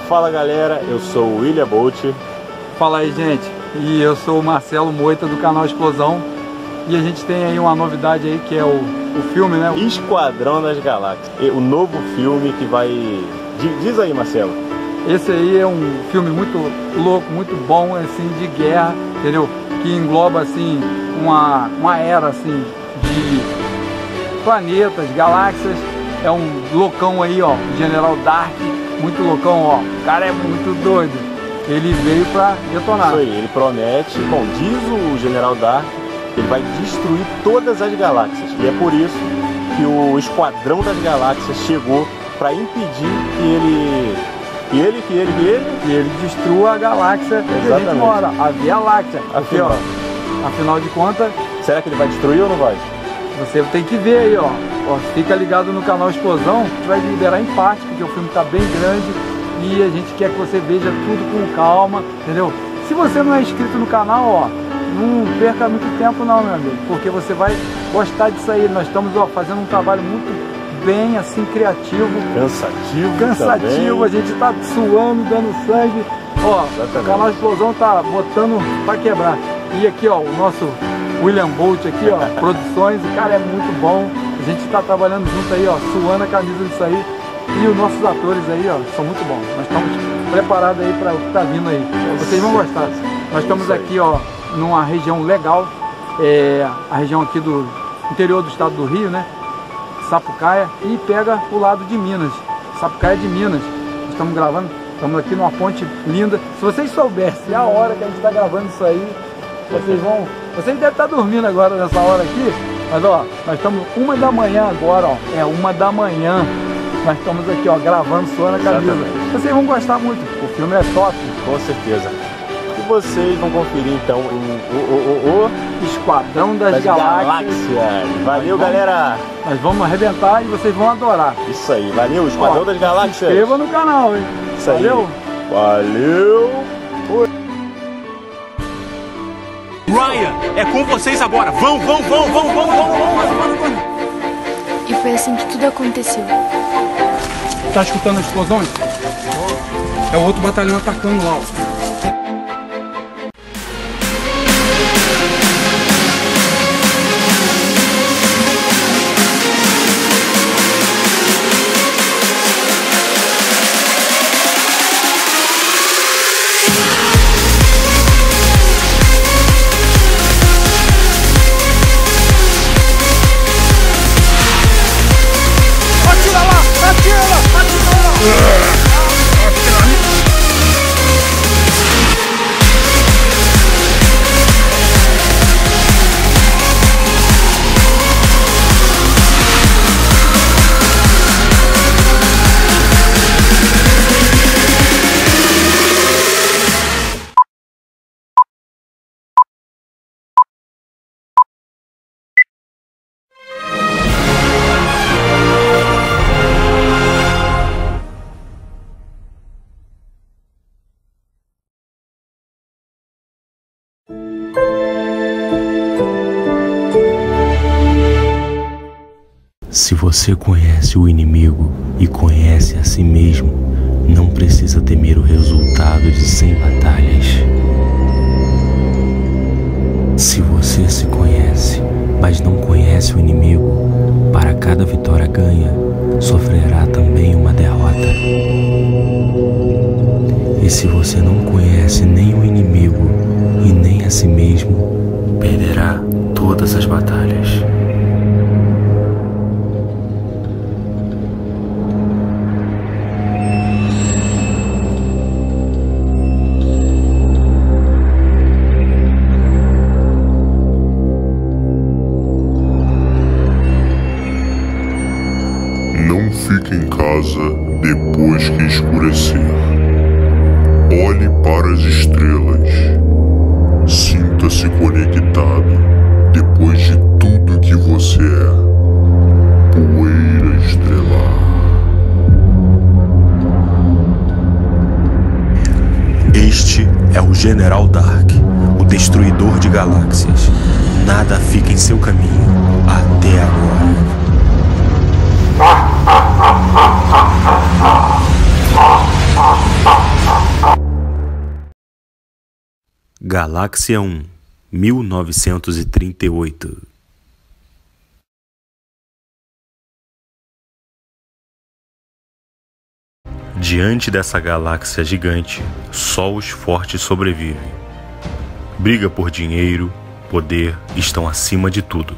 Fala galera, eu sou o William Bolt. Fala aí gente, e eu sou o Marcelo Moita do canal Explosão. E a gente tem aí uma novidade aí que é o filme, né? Esquadrão das Galáxias, o novo filme que vai... Diz aí, Marcelo. Esse aí é um filme muito louco, muito bom, assim, de guerra, entendeu? Que engloba, assim, uma era, assim, de planetas, galáxias. É um loucão aí, ó, General Dark, muito loucão, ó. O cara é muito doido. Ele veio pra detonar. Isso aí, ele promete, bom, diz o General Dark, que ele vai destruir todas as galáxias. E é por isso que o Esquadrão das Galáxias chegou para impedir que ele destrua a galáxia que a gente mora, a Via Láctea. Afinal de contas, será que ele vai destruir ou não vai? Você tem que ver aí, ó. Fica ligado no canal Explosão, que vai liberar em parte, porque o filme tá bem grande e a gente quer que você veja tudo com calma, entendeu? Se você não é inscrito no canal, ó, não perca muito tempo não, meu amigo, porque você vai gostar disso aí. Nós estamos, ó, fazendo um trabalho muito bem, assim, criativo. Cansativo, a gente tá suando, dando sangue. Ó, o canal Explosão tá botando pra quebrar. E aqui, ó, o nosso William Bolt aqui, ó, produções, o cara é muito bom. A gente tá trabalhando junto aí, ó, suando a camisa disso aí. E os nossos atores aí, ó, são muito bons. Nós estamos preparados aí para o que tá vindo aí. Vocês vão gostar. Nós estamos aqui, ó, numa região legal, a região aqui do interior do estado do Rio, né? Sapucaia, e pega o lado de Minas. Sapucaia de Minas. Estamos gravando, estamos aqui numa ponte linda. Se vocês soubessem a hora que a gente está gravando isso aí, vocês devem estar dormindo agora nessa hora aqui, mas ó, nós estamos 1 da manhã agora, ó. É 1 da manhã. Nós estamos aqui, ó, gravando, suando a camisa. Vocês vão gostar muito, o filme é top. Com certeza. E vocês vão conferir então o Esquadrão das Galáxias. Valeu, galera! Nós vamos arrebentar e vocês vão adorar. Isso aí, valeu, Esquadrão das Galáxias. Se inscreva no canal, hein? Isso aí. Valeu! Valeu! Ryan, é com vocês agora! Vão! E foi assim que tudo aconteceu. Tá escutando as explosões? É o outro batalhão atacando lá, ó. Se você conhece o inimigo e conhece a si mesmo, não precisa temer o resultado de 100 batalhas. Se você se conhece, mas não conhece o inimigo, para cada vitória ganha, sofrerá também uma derrota. E se você não conhece nem o inimigo e nem a si mesmo, perderá todas as batalhas. Não fique em casa depois que escurecer. Olhe para as estrelas. Sinta-se conectado depois de tudo que você é. Poeira estrelar. Este é o General Dark, o destruidor de galáxias. Nada fica em seu caminho até agora. Ha ha ha ha ha ha ha ha ha. Galáxia 1, 1938. Diante dessa galáxia gigante, só os fortes sobrevivem. Briga por dinheiro, poder estão acima de tudo.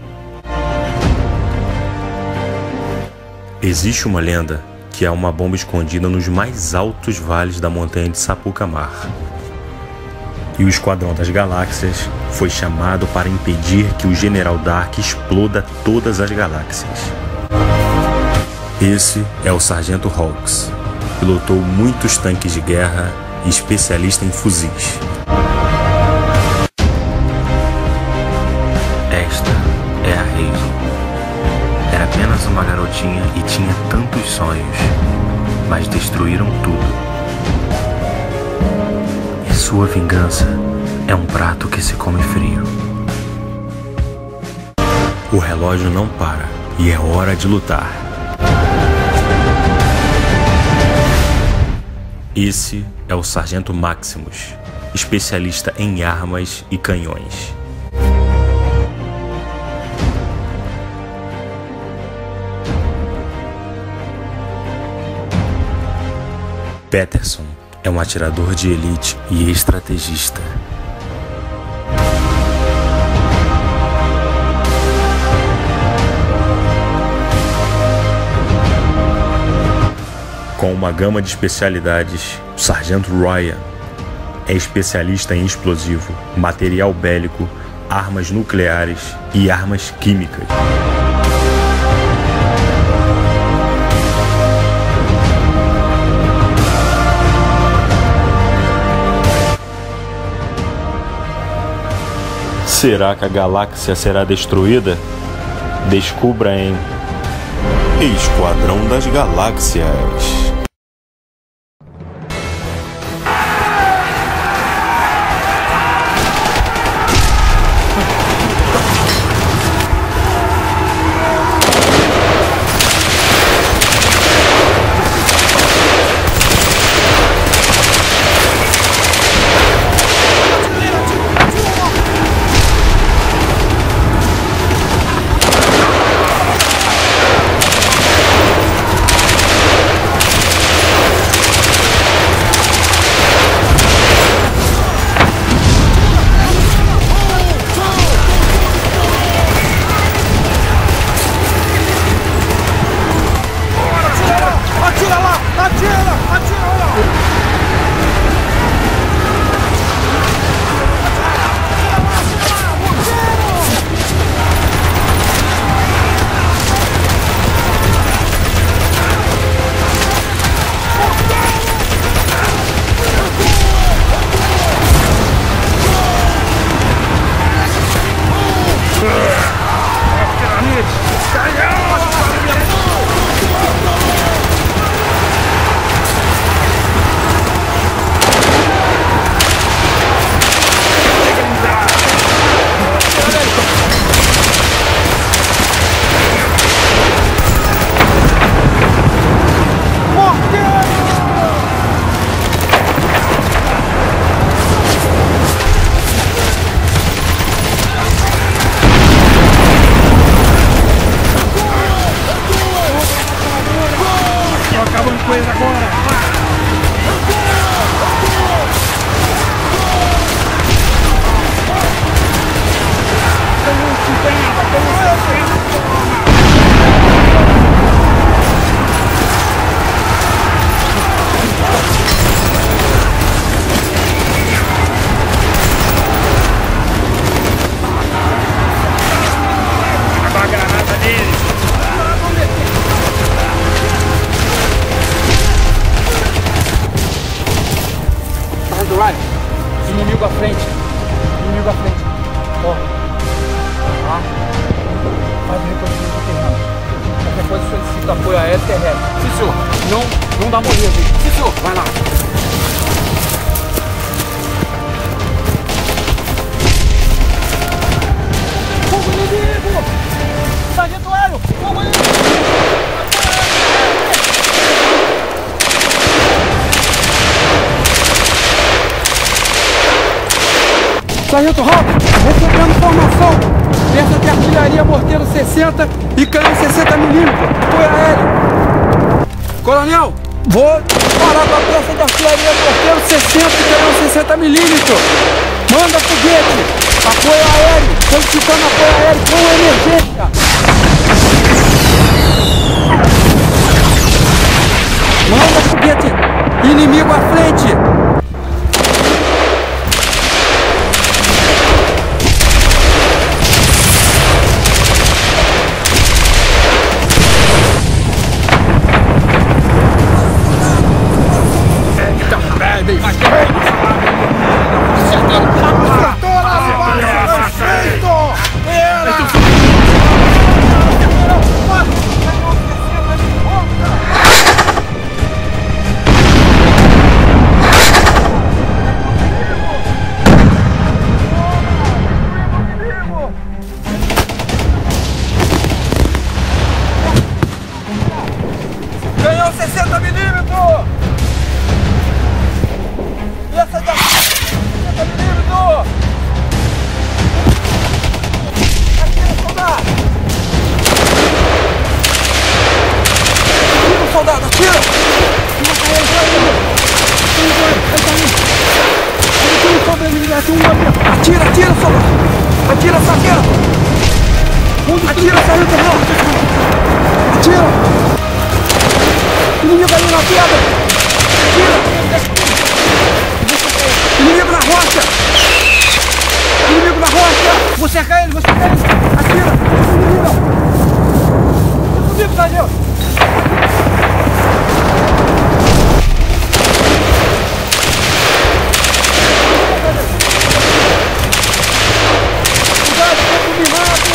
Existe uma lenda que há uma bomba escondida nos mais altos vales da montanha de Sapucaí. E o Esquadrão das Galáxias foi chamado para impedir que o General Dark exploda todas as galáxias. Esse é o Sargento Hawks. Pilotou muitos tanques de guerra e especialista em fuzis. Esta é a Hazel. Era apenas uma garotinha e tinha tantos sonhos, mas destruíram tudo. E sua vingança é um prato que se come frio. O relógio não para e é hora de lutar. Esse é o Sargento Maximus, especialista em armas e canhões. Peterson é um atirador de elite e estrategista. Com uma gama de especialidades, o Sargento Ryan é especialista em explosivo, material bélico, armas nucleares e armas químicas. Será que a galáxia será destruída? Descubra em Esquadrão das Galáxias. Inimigo à frente. Inimigo à frente. Ó. Tá? Faz o reconhecimento do terreno. Qualquer coisa solicita apoio aéreo e terrestre. Sim, senhor. Não dá morrer, gente. Sim, senhor. Vai lá. Fogo inimigo! Sargento Hélio! Fogo inimigo! Sargento Ralph, recebendo formação. Peça de artilharia morteiro 60 e canhão 60mm. Apoio aéreo. Coronel, vou parar com a peça de artilharia morteiro 60 e canhão 60mm. Manda foguete. Apoio aéreo. Solicitando apoio aéreo com emergência. Manda foguete. Inimigo à frente. Canhão 60mm! Peça de 60mm! Atira, soldado! Atira, soldado, atira! Atira, atira, soldado! Atira, sargento! Atira, sargento! Atira! Inimigo ali na pedra! Tira! Inimigo na rocha! Inimigo na rocha! Vou cercar ele, vou cercar ele! Atira! Inimigo, Daniel! Cuidado, tempo mirado!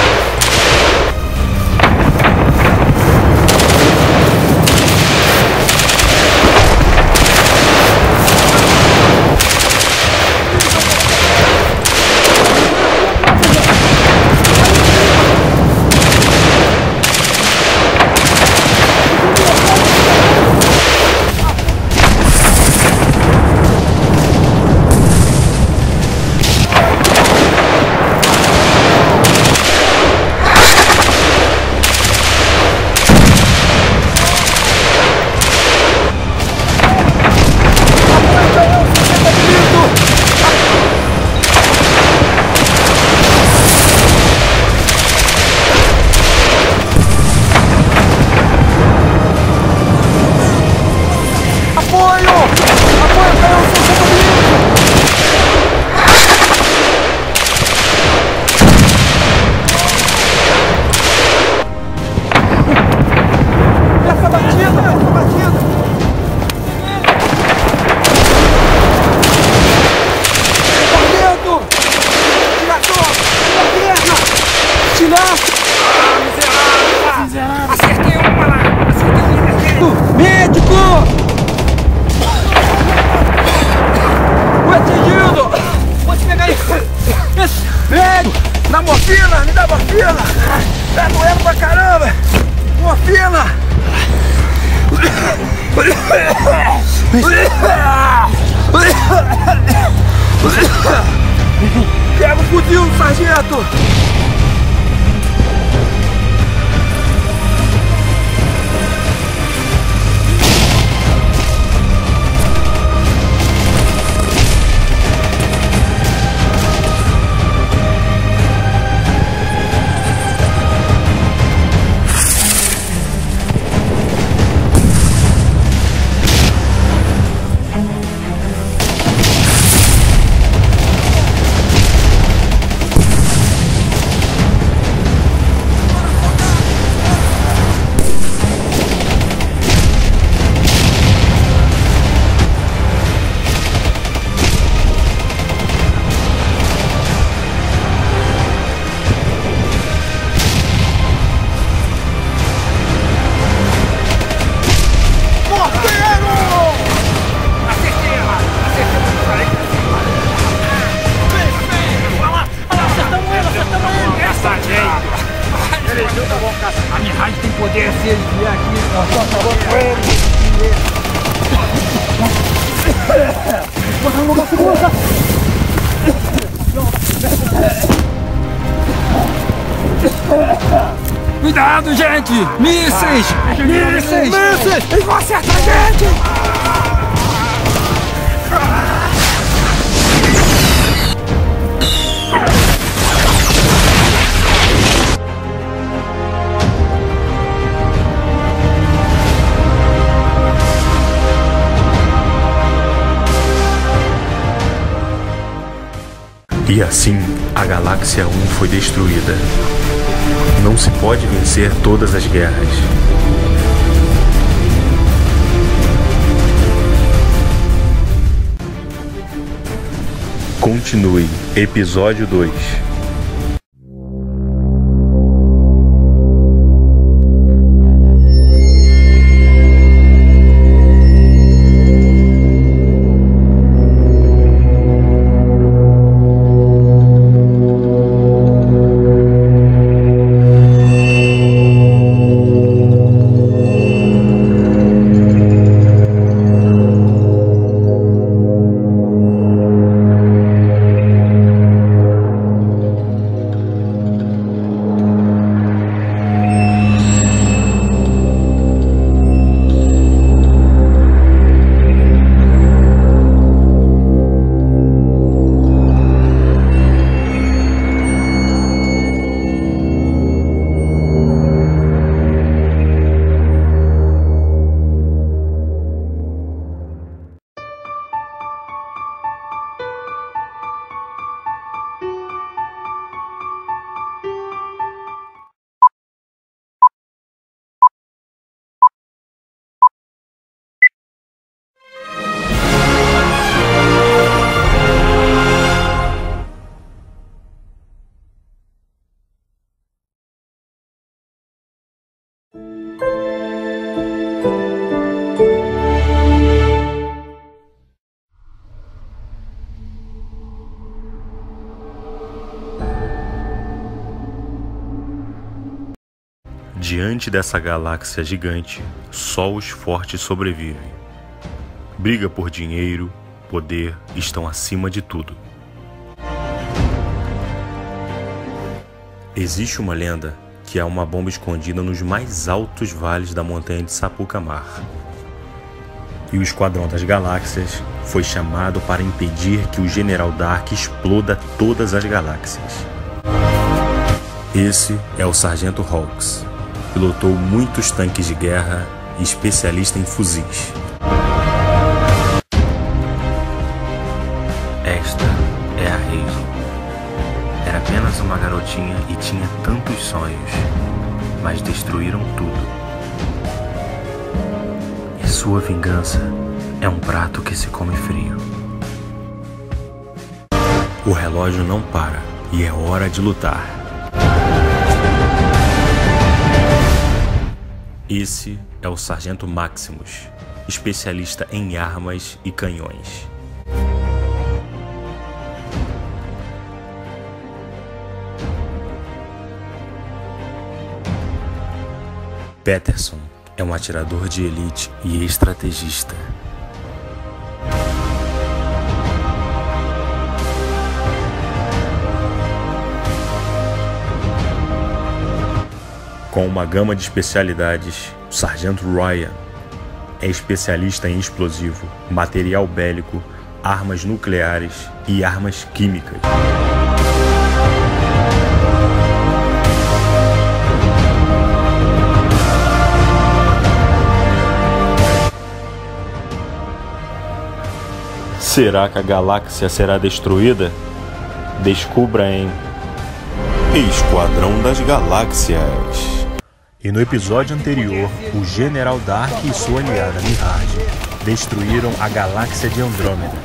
Acertei uma lá! Acertei um! Médico! Fui atingido! Vou te pegar aí! Isso! Médico! Dá morfina! Me dá morfina! Tá doendo pra caramba! Morfina! Pega o fuzil, sargento! A minha rádio tem poder se ele vier aqui. Nós estamos acabando com ele. Bota no lugar seguro. Cuidado, gente! Mísseis! Mísseis! Mísseis! Eles vão acertar a gente! E assim, a Galáxia 1 foi destruída. Não se pode vencer todas as guerras. Continue, episódio 2. Diante dessa galáxia gigante, só os fortes sobrevivem. Briga por dinheiro, poder estão acima de tudo. Existe uma lenda que há uma bomba escondida nos mais altos vales da montanha de Sapuca'Mar. E o Esquadrão das Galáxias foi chamado para impedir que o General Dark exploda todas as galáxias. Esse é o Sargento Hawks. Pilotou muitos tanques de guerra e especialista em fuzis. Esta é a Hazel. Era apenas uma garotinha e tinha tantos sonhos, mas destruíram tudo. E sua vingança é um prato que se come frio. O relógio não para e é hora de lutar. Esse é o Sargento Maximus, especialista em armas e canhões. Peterson é um atirador de elite e estrategista. Com uma gama de especialidades, o Sargento Ryan é especialista em explosivo, material bélico, armas nucleares e armas químicas. Será que a galáxia será destruída? Descubra em Esquadrão das Galáxias. E no episódio anterior, o General Dark e sua aliada Mirage destruíram a galáxia de Andrômeda.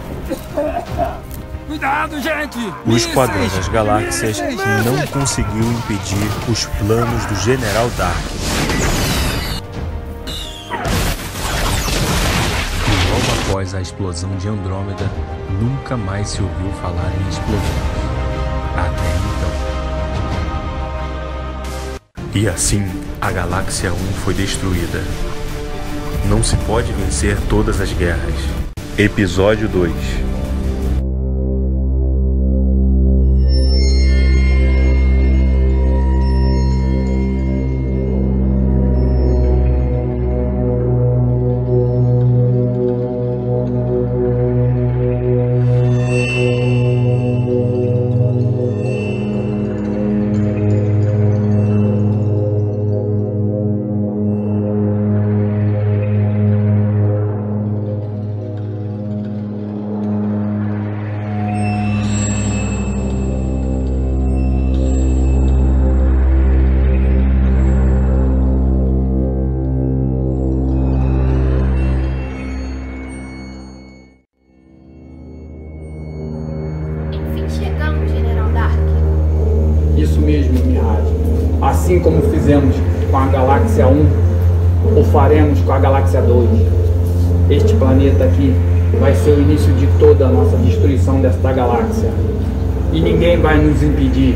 Cuidado, gente! O Esquadrão das Galáxias não conseguiu impedir os planos do General Dark. E logo após a explosão de Andrômeda, nunca mais se ouviu falar em explosões. Até então. E assim, a Galáxia 1 foi destruída. Não se pode vencer todas as guerras. Episódio 2. Assim como fizemos com a Galáxia 1, o faremos com a Galáxia 2. Este planeta aqui vai ser o início de toda a nossa destruição desta galáxia. E ninguém vai nos impedir.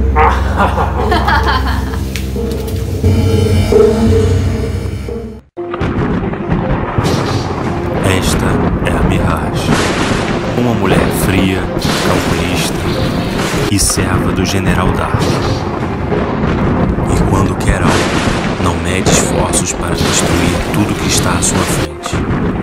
Esta é a Mirage, uma mulher fria, calculista e serva do General Dark. E quando quer algo, não mede esforços para destruir tudo que está à sua frente.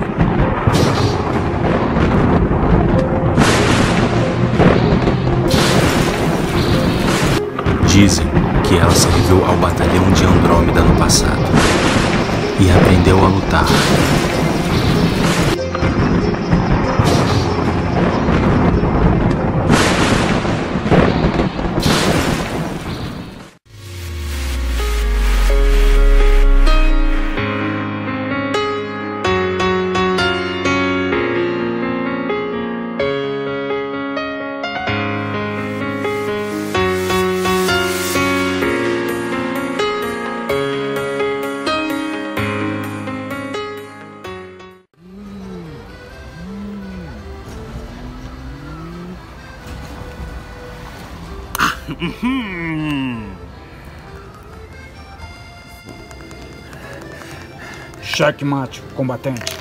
Dizem que ela serviu ao batalhão de Andrômeda no passado e aprendeu a lutar. Checkmate, combatente.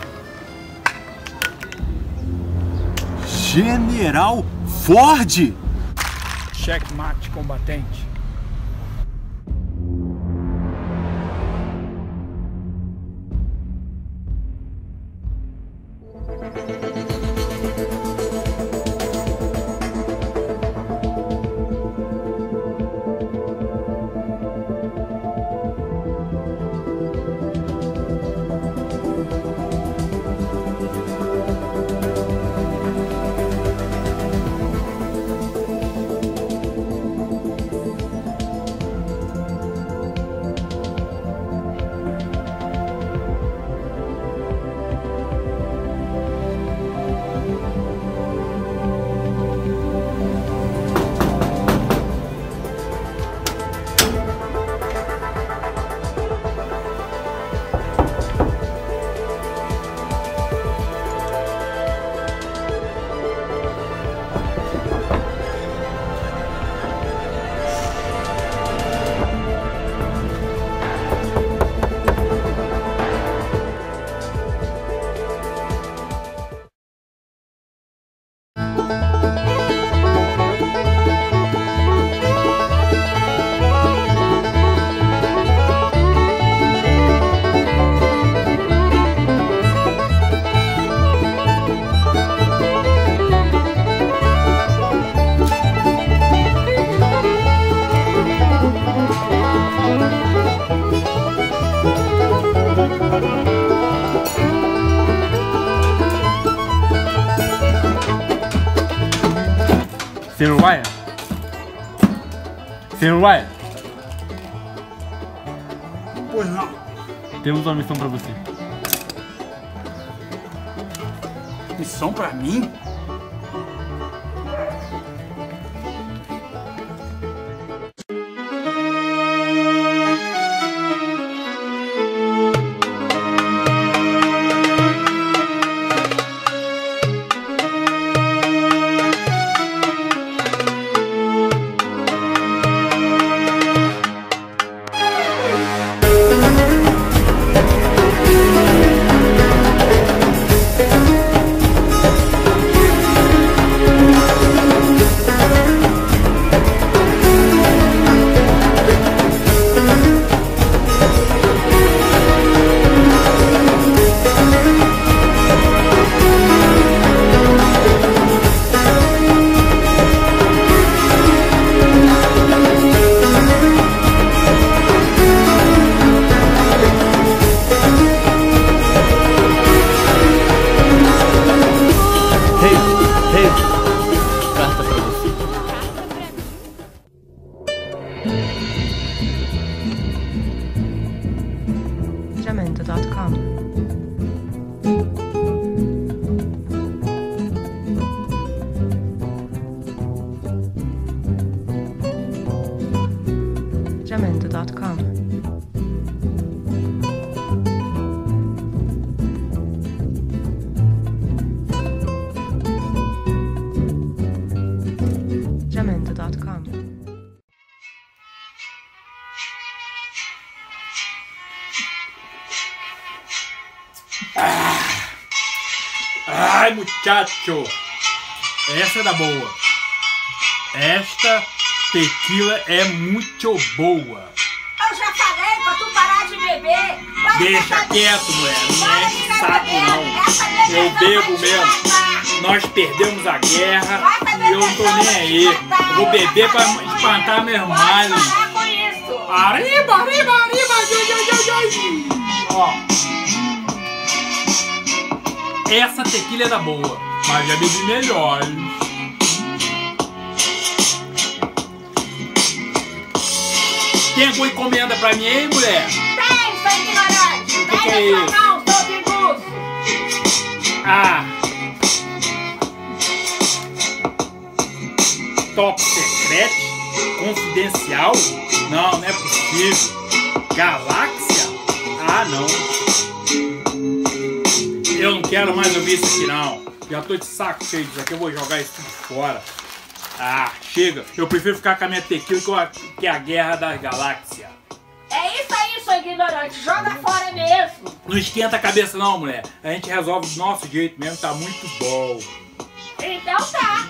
General Ford! Checkmate, combatente. Sr. Ryan? Sr. Ryan? Pois não. Temos uma missão pra você. Missão pra mim? Jamendo.com. Jamendo.com. Ai, muchacho, essa é da boa. Esta tequila é muito boa. Eu já falei pra tu parar de beber. Deixa quieto, mulher. Não é saco, não. Eu bebo mesmo. Nós perdemos a guerra e eu não tô nem aí. Eu vou beber pra espantar meus males. Arriba, arriba, arriba. Ó. Essa tequila é da boa, mas já bebi melhores. Tem alguma encomenda pra mim, hein, mulher? Tem, sou ignorante. O que é isso? Não, sou pinguço. Ah. Top secret? Confidencial? Não, não é possível. Galáxia? Ah, não. Eu não quero mais ouvir isso aqui, não. Já tô de saco cheio disso aqui, eu vou jogar isso tudo fora. Ah, chega. Eu prefiro ficar com a minha tequila que a Guerra das Galáxias. É isso aí, sou ignorante. Joga fora mesmo. Não esquenta a cabeça não, mulher. A gente resolve do nosso jeito mesmo, tá muito bom. Então tá.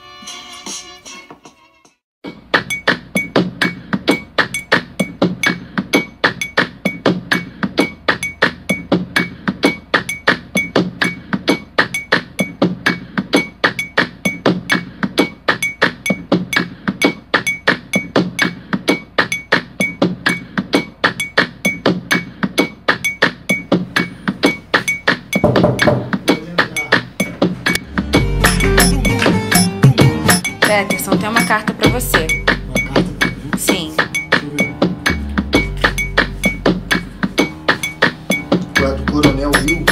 Peterson, tem uma carta pra você. Uma carta pra mim? Sim. Tu é do Coronel Will?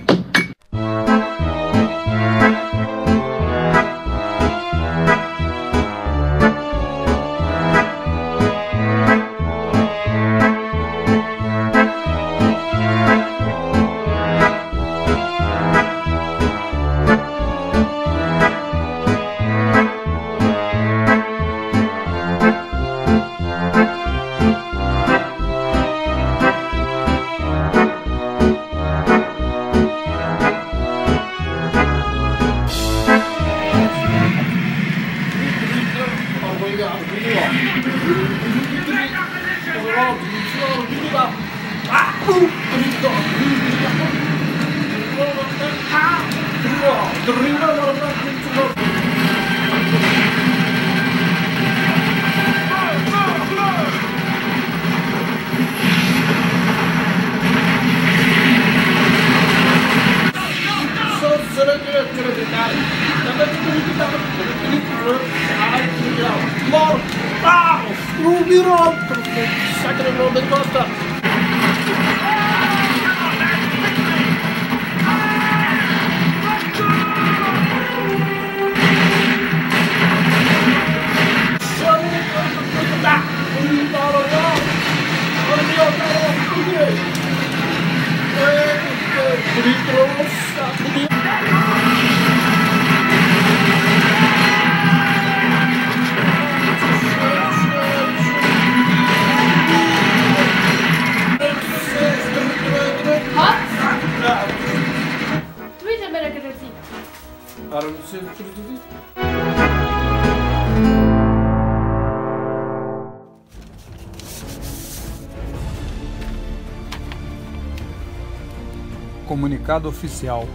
Comunicado oficial.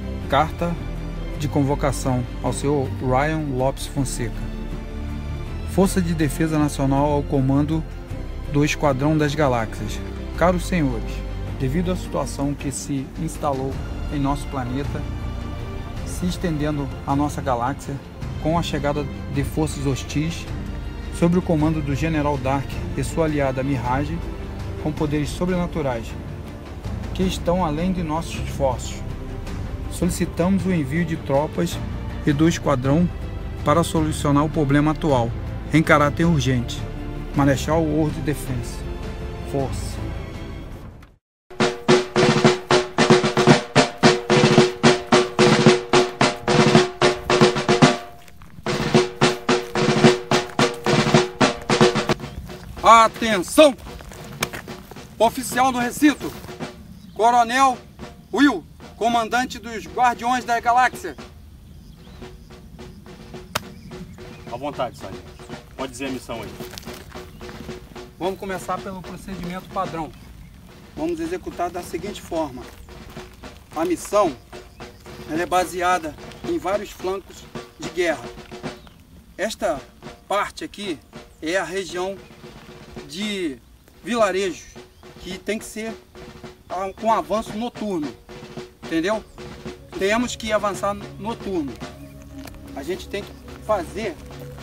Carta de convocação ao senhor Ryan Lopes Fonseca. Força de Defesa Nacional ao comando do Esquadrão das Galáxias. Caros senhores, devido à situação que se instalou em nosso planeta, se estendendo à nossa galáxia, com a chegada de forças hostis, sob o comando do General Dark e sua aliada Mirage, com poderes sobrenaturais, que estão além de nossos esforços. Solicitamos o envio de tropas e do esquadrão para solucionar o problema atual, em caráter urgente. Marechal World Defense. Força. Atenção! Oficial do recinto, Coronel Will, comandante dos Guardiões da Galáxia. À vontade, Sargento. Pode dizer a missão aí. Vamos começar pelo procedimento padrão. Vamos executar da seguinte forma. A missão ela é baseada em vários flancos de guerra. Esta parte aqui é a região de vilarejos, que tem que ser com avanço noturno, entendeu? Temos que avançar noturno. A gente tem que fazer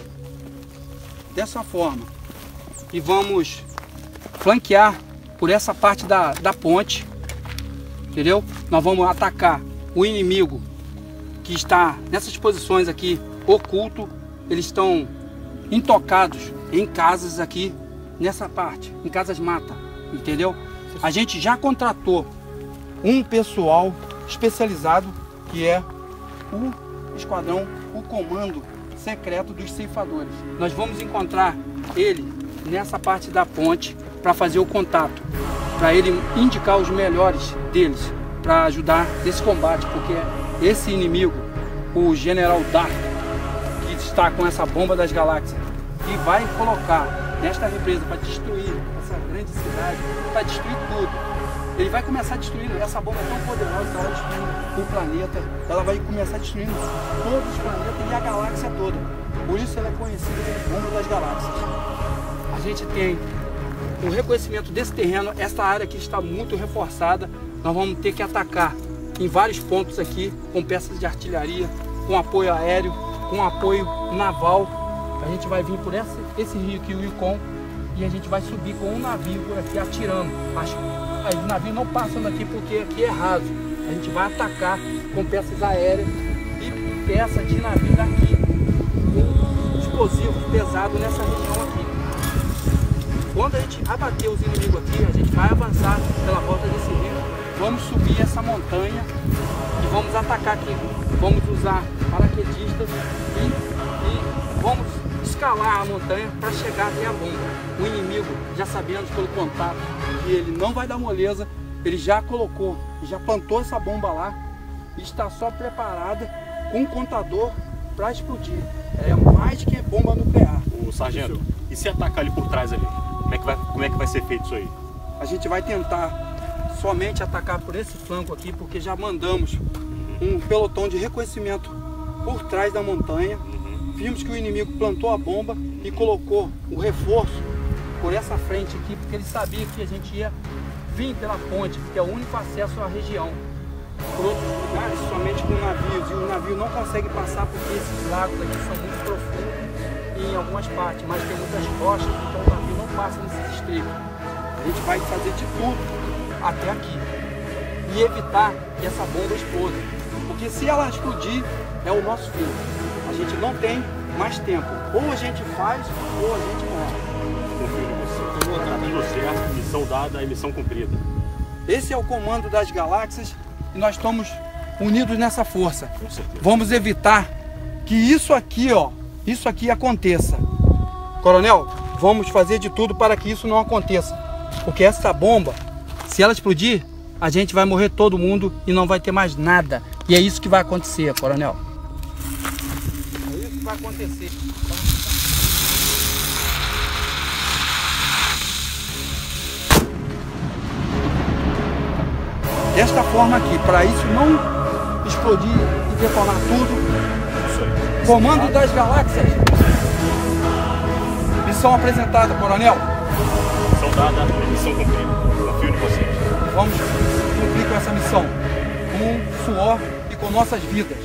dessa forma. E vamos flanquear por essa parte da ponte, entendeu? Nós vamos atacar o inimigo que está nessas posições aqui, oculto. Eles estão intocados em casas aqui, nessa parte, em casas mata, entendeu? A gente já contratou um pessoal especializado, que é o esquadrão, o comando secreto dos ceifadores. Nós vamos encontrar ele nessa parte da ponte para fazer o contato, para ele indicar os melhores deles, para ajudar nesse combate, porque esse inimigo, o General Dark, que está com essa bomba das galáxias, que vai colocar nesta represa para destruir essa grande cidade, para destruir tudo. Ele vai começar destruindo, essa bomba é tão poderosa, ela vai destruindo o planeta, ela vai começar destruindo todos os planetas e a galáxia toda. Por isso ela é conhecida como bomba das galáxias. A gente tem o reconhecimento desse terreno, essa área aqui está muito reforçada, nós vamos ter que atacar em vários pontos aqui, com peças de artilharia, com apoio aéreo, com apoio naval. A gente vai vir por esse rio aqui, o Yukon, e a gente vai subir com um navio por aqui atirando. O navio não passa daqui porque aqui é raso. A gente vai atacar com peças aéreas e peças de navio daqui, com explosivos pesados nessa região aqui. Quando a gente abater os inimigos aqui, a gente vai avançar pela volta desse rio, vamos subir essa montanha e vamos atacar aqui. Vamos usar paraquedistas e vamos escalar a montanha para chegar até a bomba. O inimigo, já sabendo pelo contato que ele não vai dar moleza, ele já colocou, já plantou essa bomba lá e está só preparada com um contador para explodir. É mais que bomba nuclear. O sargento, e se atacar ali por trás ali? Como é que vai ser feito isso aí? A gente vai tentar somente atacar por esse flanco aqui, porque já mandamos um pelotão de reconhecimento por trás da montanha. Vimos que o inimigo plantou a bomba e colocou o reforço por essa frente aqui, porque ele sabia que a gente ia vir pela ponte, que é o único acesso à região. Por outros lugares, somente com navios, e o navio não consegue passar porque esses lagos aqui são muito profundos em algumas partes, mas tem muitas rochas, então o navio não passa nesses estreitos. A gente vai fazer de tudo até aqui e evitar que essa bomba exploda, porque se ela explodir, é o nosso fim. A gente não tem mais tempo. Ou a gente faz, ou a gente morre. Confio em você. Tá tudo certo, missão dada e missão cumprida. Esse é o comando das galáxias e nós estamos unidos nessa força. Com certeza. Vamos evitar que isso aqui aconteça. Coronel, vamos fazer de tudo para que isso não aconteça. Porque essa bomba, se ela explodir, a gente vai morrer todo mundo e não vai ter mais nada. E é isso que vai acontecer, coronel. Vai acontecer. Desta forma aqui, para isso não explodir e detonar tudo. Comando das galáxias. Missão apresentada, coronel. Missão dada, missão cumprida. Confio em vocês. Vamos cumprir com essa missão, com suor e com nossas vidas.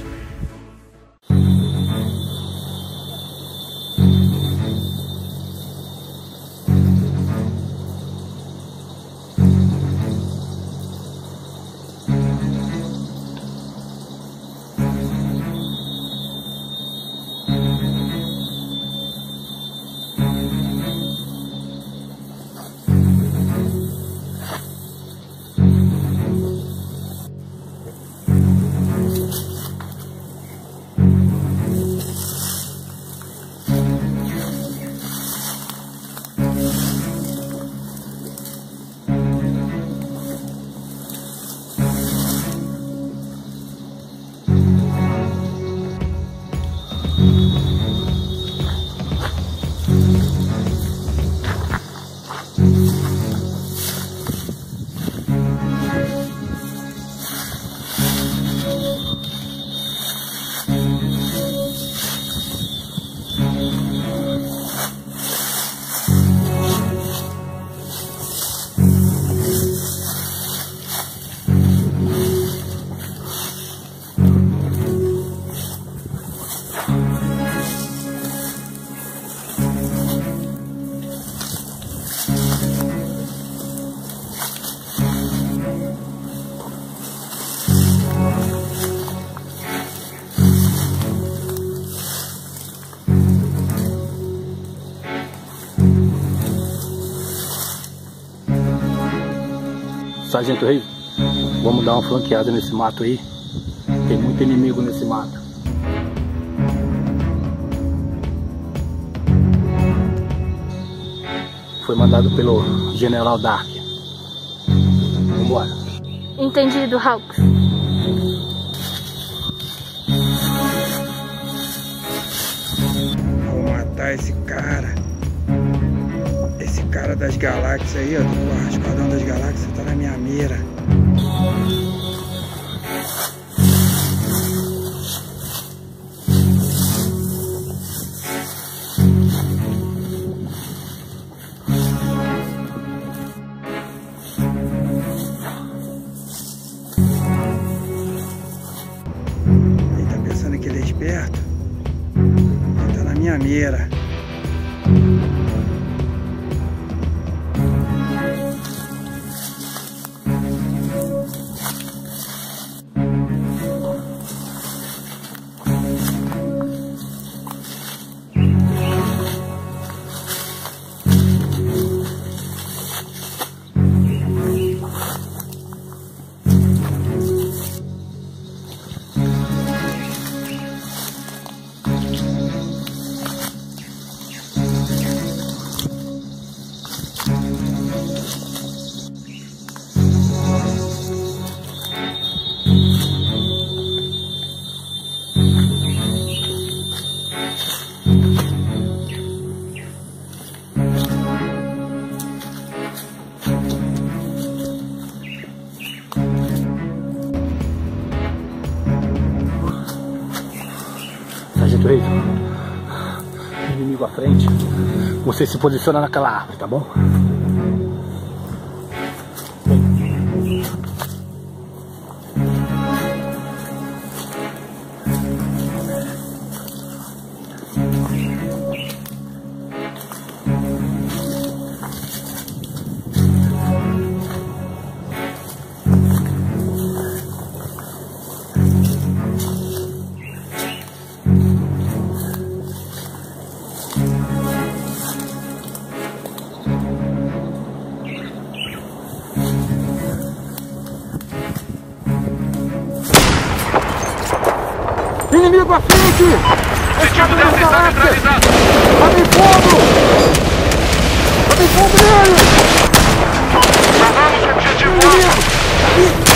Sargento Rei, vamos dar uma flanqueada nesse mato aí. Tem muito inimigo nesse mato. Foi mandado pelo General Dark. Vambora. Entendido, Hawks. Vou matar esse cara. Esse cara das galáxias aí, ó, do Esquadrão das Galáxias, tá na minha mira. Ele tá pensando que ele é esperto? Ele tá na minha mira. Sargento Reis, inimigo à frente. Você se posiciona naquela árvore, tá bom? Inimigo à frente! Objetivo deve estar neutralizado! Abre fogo! Abre fogo nele! Salvamos o objetivo alvo!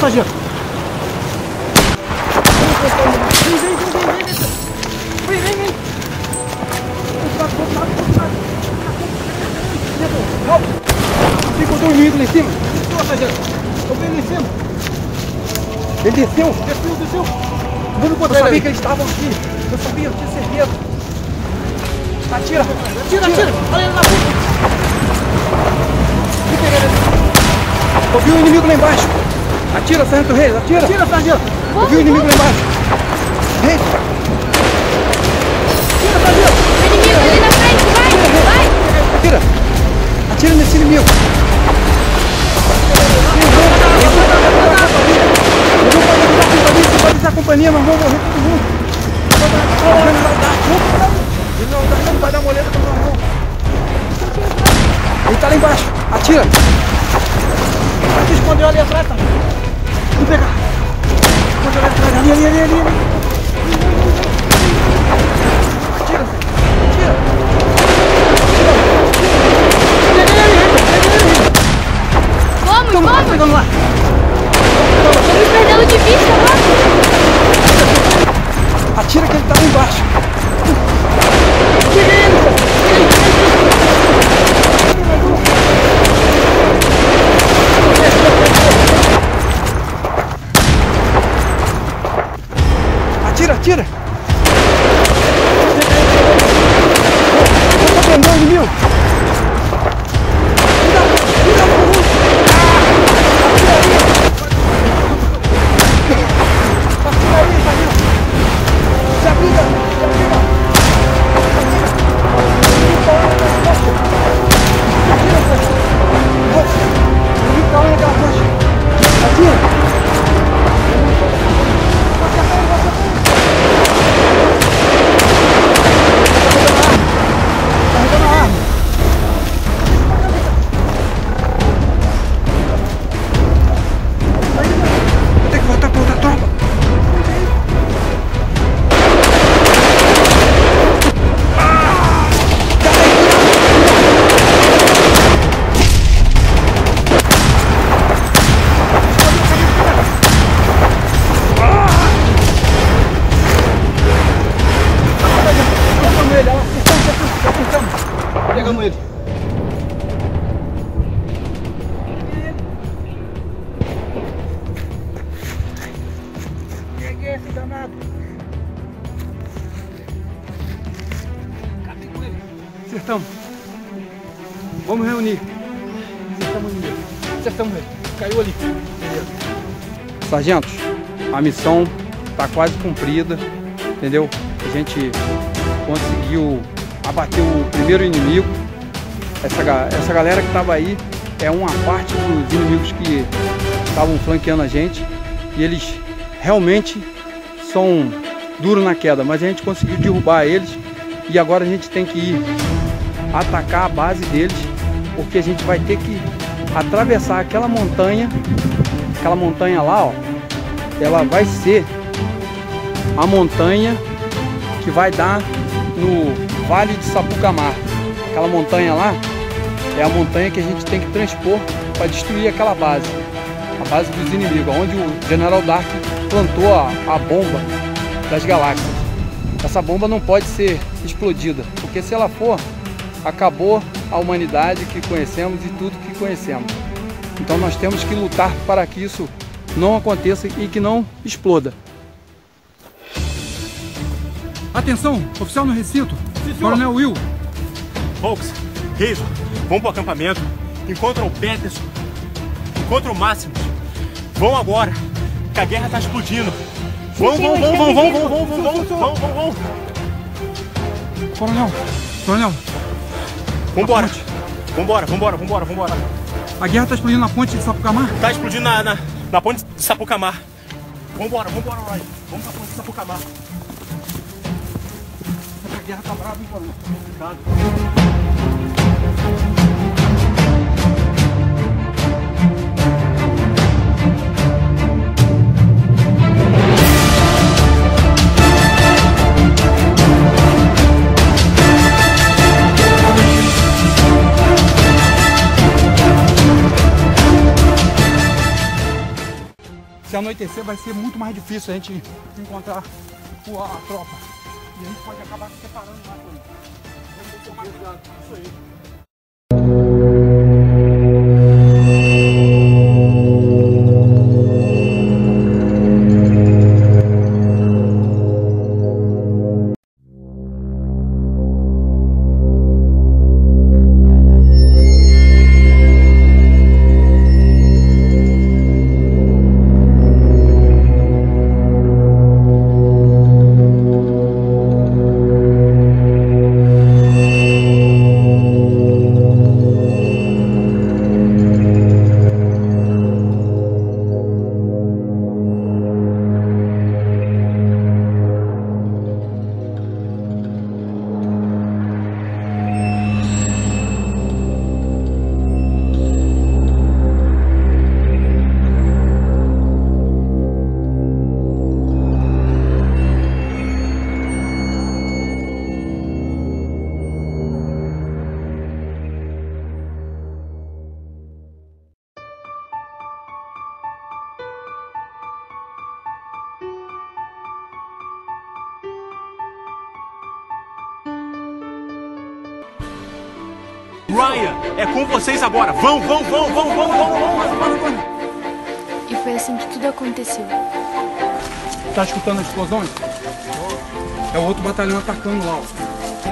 sargento. Vem. Encontrou um inimigo lá em cima. Desceu, sargento. Eu vi ele lá em cima. Ele desceu. Vamos encontrar ele. Eu sabia que eles estavam aqui. Eu tinha certeza. Atira. Olha ele na puta. Eu vi um inimigo lá embaixo. Atira, sargento Reis. Atira, sargento. Eu vi um inimigo lá embaixo. Reis. Atira, sargento. Inimigo ali na frente, vai. Atira nesse inimigo. Pode usar a companhia, mas vamos morrer todo mundo. Ele não vai dar moleza pra nós, não. Ele tá lá embaixo. Atira. Aqui escondeu ali atrás, tá? Vamos pegar. Escondeu ali atrás. Ali. Atira. Vamos. Pegando lá. Estamos perdendo de vista, vamos. Atira que ele tá lá embaixo. Atira. Vou prender o inimigo. Pegamos ele. Peguei esse danado. Acabei com ele. Acertamos. Vamos reunir. Acertamos ele. Caiu ali. Beleza. Sargentos, a missão está quase cumprida, entendeu? A gente conseguiu abater o primeiro inimigo. Essa galera que estava aí é uma parte dos inimigos que estavam flanqueando a gente, e eles realmente são duros na queda, mas a gente conseguiu derrubar eles, e agora a gente tem que ir atacar a base deles, porque a gente vai ter que atravessar aquela montanha lá, ó. Ela vai ser a montanha que vai dar no Vale de Sapucamar. Aquela montanha lá é a montanha que a gente tem que transpor para destruir aquela base, a base dos inimigos, onde o General Dark plantou a bomba das galáxias. Essa bomba não pode ser explodida, porque se ela for, acabou a humanidade que conhecemos e tudo que conhecemos. Então nós temos que lutar para que isso não aconteça e que não exploda. Atenção, oficial no recinto, Coronel Will. Hawks, Razor, vão pro acampamento, encontram o Peterson, encontram o Máximo. Vão agora, que a guerra tá explodindo. Vão. Coronel. Vambora. A guerra tá explodindo na ponte de Sapucamar? Tá explodindo na ponte de Sapucamar. Vambora, Ryan. Vamos pra ponte de Sapucamar. A guerra tá brava, hein, Coronel? Obrigado. anoitecer vai ser muito mais difícil a gente encontrar a tropa. E a gente pode acabar se separando lá também. Isso aí. Ryan, é com vocês agora. Vão. E foi assim que tudo aconteceu. Tá escutando as explosões? É o outro batalhão atacando lá, ó.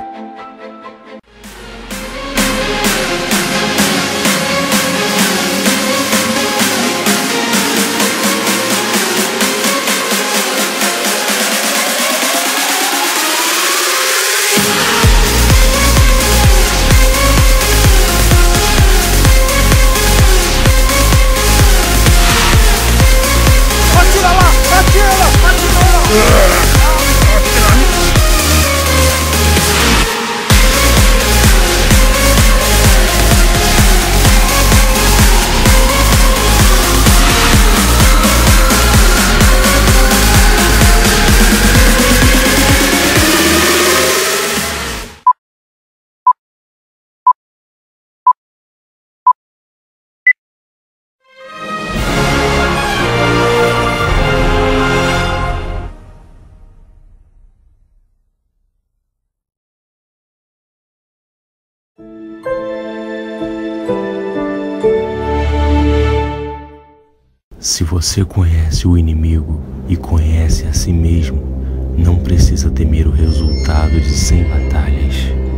Se você conhece o inimigo e conhece a si mesmo, não precisa temer o resultado de 100 batalhas.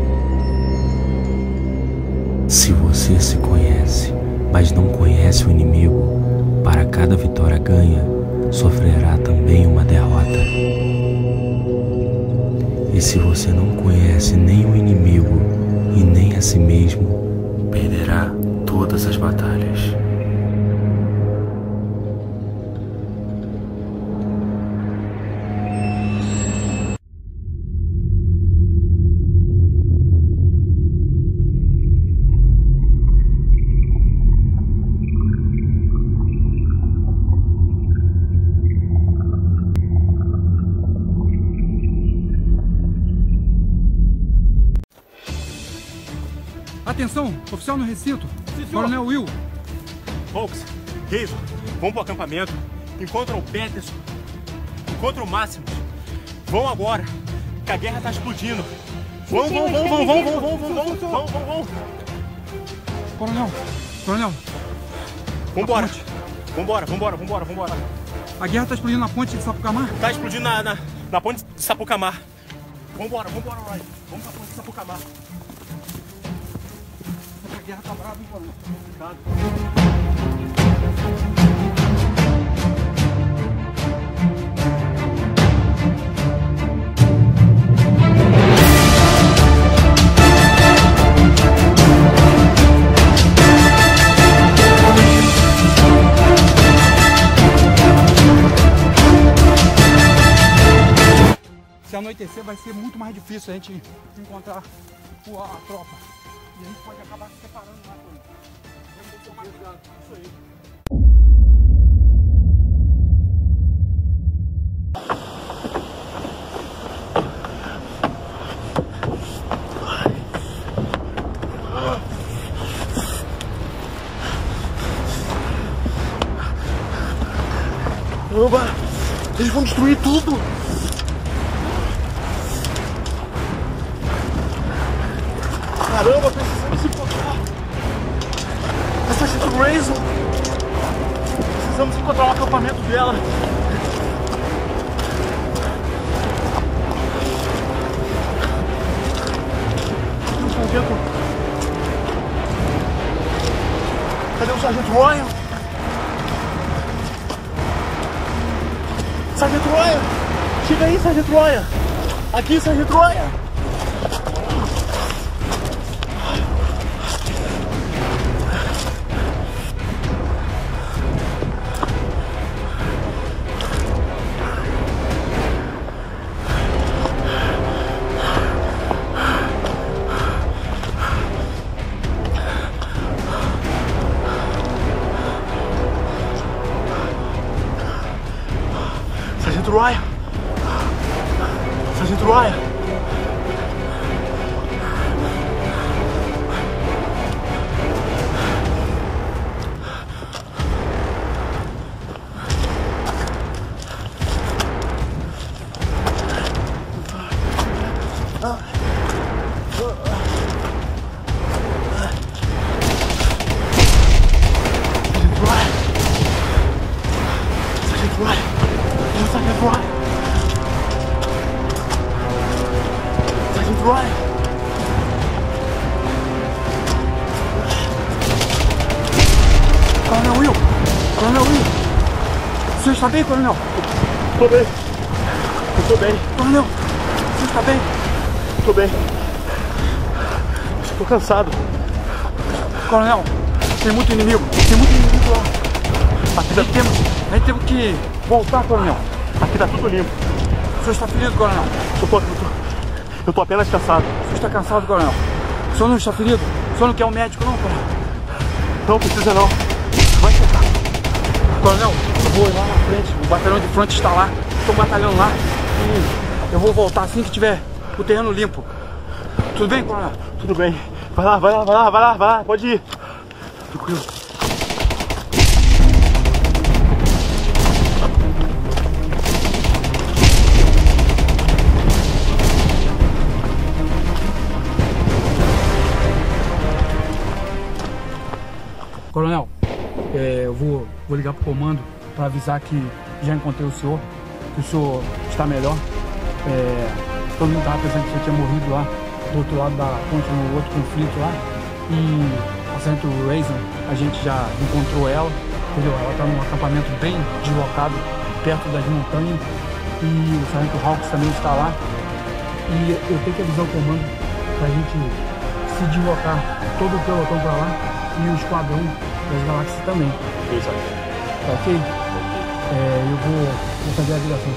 Se você se conhece, mas não conhece o inimigo, para cada vitória ganha, sofrerá também uma derrota. E se você não conhece nem o inimigo e nem a si mesmo, perderá todas as batalhas. Atenção, oficial no recinto. Coronel Will. Folks, Hazel, vamos pro acampamento. Encontra o Peterson. Encontra o Máximo. Vão agora, que a guerra tá explodindo. Vão. Coronel. Vambora. A guerra tá explodindo na ponte de Sapucamar? Tá explodindo na ponte de Sapucamar. Vambora, Ryan. Vamos pra ponte de Sapucamar. A guerra tá brava, hein, coronel? Obrigado. Se anoitecer vai ser muito mais difícil a gente encontrar a tropa. E a gente pode acabar se separando lá também. Isso aí. Caramba! Eles vão destruir tudo! Caramba, precisamos se encontrar! A Sargento Rayson! Precisamos encontrar um acampamento dela! Cadê o Sargento Ryan? Sargento Ryan! Chega aí, Sargento Ryan! Aqui, Sargento Ryan! Sargento Ryan! Sargento Ryan! Coronel Will! Coronel Will! O senhor está bem, Coronel? Estou bem. Estou bem. Coronel, o senhor está bem? Estou bem. Estou cansado. Coronel, tem muito inimigo. Tem muito inimigo lá. Aqui temos que voltar, Coronel. Aqui tá tudo limpo. O senhor está ferido, Coronel? Eu estou apenas cansado. O senhor está cansado, Coronel? O senhor não está ferido? O senhor não quer um médico, não, Coronel? Não precisa, não. Vai chegar. Coronel, eu vou ir lá na frente. O batalhão de frente está lá. Estou batalhando lá. E eu vou voltar assim que tiver o terreno limpo. Tudo bem, Coronel? Tudo bem. Vai lá, vai lá, vai lá, vai lá, vai lá. Pode ir. Tranquilo. Coronel, eu vou ligar pro comando para avisar que já encontrei o senhor, que o senhor está melhor. Todo mundo estava pensando que o senhor tinha morrido lá, do outro lado da ponte, no outro conflito lá. E a Sargento Rayson, a gente já encontrou ela, entendeu? Ela está num acampamento bem deslocado, perto das montanhas. E o Sargento Hawks também está lá. E eu tenho que avisar o comando para a gente se deslocar todo o pelotão para lá. E o esquadrão das galáxias também. Isso aí. Tá ok? Eu vou fazer a ligação.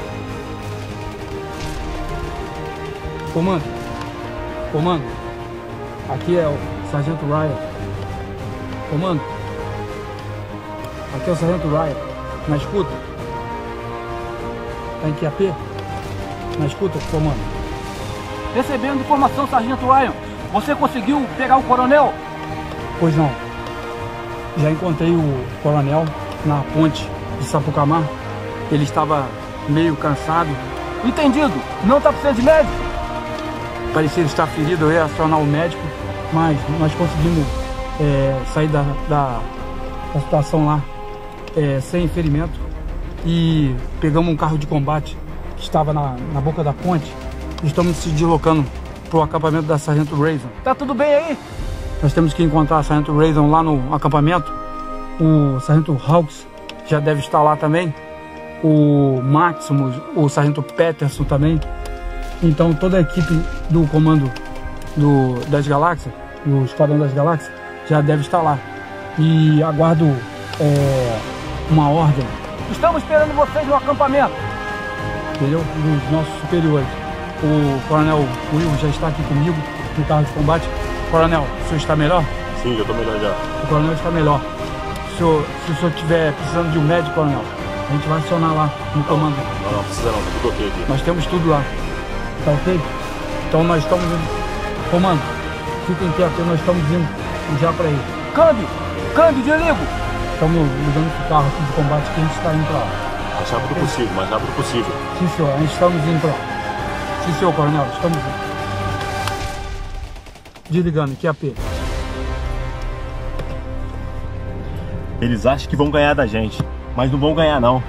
Comando. Comando. Aqui é o Sargento Ryan. Comando. Aqui é o Sargento Ryan. Na escuta. Tá em QAP? Na escuta, comando. Recebendo informação, Sargento Ryan. Você conseguiu pegar o coronel? Pois não. Já encontrei o coronel na ponte de Sapucamar. Ele estava meio cansado. Entendido. Não está precisando de médico? Parecia estar ferido. Eu ia acionar o médico. Mas nós conseguimos sair da situação lá sem ferimento. E pegamos um carro de combate que estava na boca da ponte. Estamos se deslocando para o acampamento da Sargento Rayson. Tá tudo bem aí? Nós temos que encontrar a Sargento Rayson lá no acampamento. O Sargento Hawks já deve estar lá também. O Maximus, o Sargento Peterson também. Então toda a equipe do comando das galáxias, do Esquadrão das Galáxias, já deve estar lá. E aguardo uma ordem. Estamos esperando vocês no acampamento. Entendeu? Dos nossos superiores. O Coronel Will já está aqui comigo no carro de combate. Coronel, o senhor está melhor? Sim, eu estou melhor já. O coronel está melhor. Se o senhor estiver precisando de um médico, coronel, a gente vai acionar lá no comando. Não precisa não, tá tudo ok aqui. Nós temos tudo lá. Tá ok? Então nós estamos indo. Comando, fiquem quietos, nós estamos indo já para aí. Câmbio! Câmbio, desligo! Estamos ligando pro carro aqui de combate que a gente está indo para lá. Mais rápido possível, mais rápido possível. Sim, senhor, a gente estamos indo pra lá. Sim, senhor, coronel, estamos indo. Desligando, aqui é AP. Eles acham que vão ganhar da gente, mas não vão ganhar não.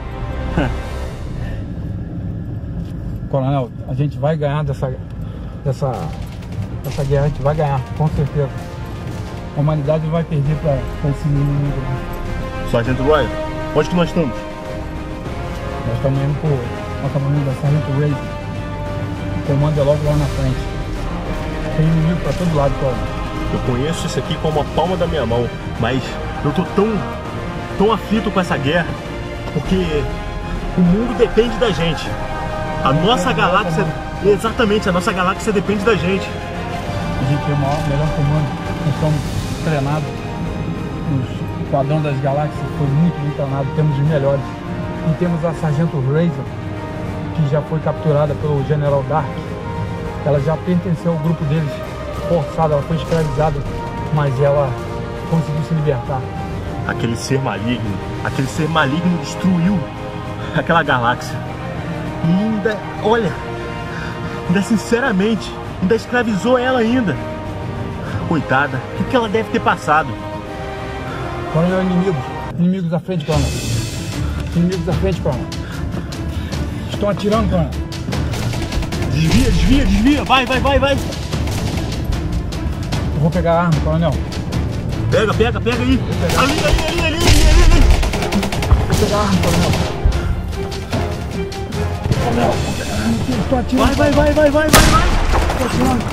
Coronel, a gente vai ganhar dessa guerra, a gente vai ganhar, com certeza. A humanidade vai perder para esse inimigo. Sargento Roy, onde que nós estamos? Nós estamos indo pro acampamento da Sargento Ray. O comando é logo lá na frente. Tem inimigo para todo lado, coronel. Eu conheço isso aqui como a palma da minha mão, mas eu tô tão aflito com essa guerra, porque o mundo depende da gente. A nossa galáxia, exatamente, a nossa galáxia depende da gente. A gente tem o melhor comando, nós estamos treinados. O Esquadrão das Galáxias foi muito bem treinado, temos os melhores. E temos a Sargento Razor, que já foi capturada pelo General Dark. Ela já pertenceu ao grupo deles, forçada, ela foi escravizada, mas ela conseguiu se libertar. Aquele ser maligno destruiu aquela galáxia. E ainda, olha, sinceramente, ainda escravizou ela ainda. Coitada, o que ela deve ter passado? Coronel, inimigos à frente, coronel. Inimigos à frente, coronel. Estão atirando, coronel. Desvia, vai. Eu vou pegar a arma, coronel. Pega aí. Ali. Vou pegar a arma, coronel. Coronel, estou atirando. Vai. Estou atirando.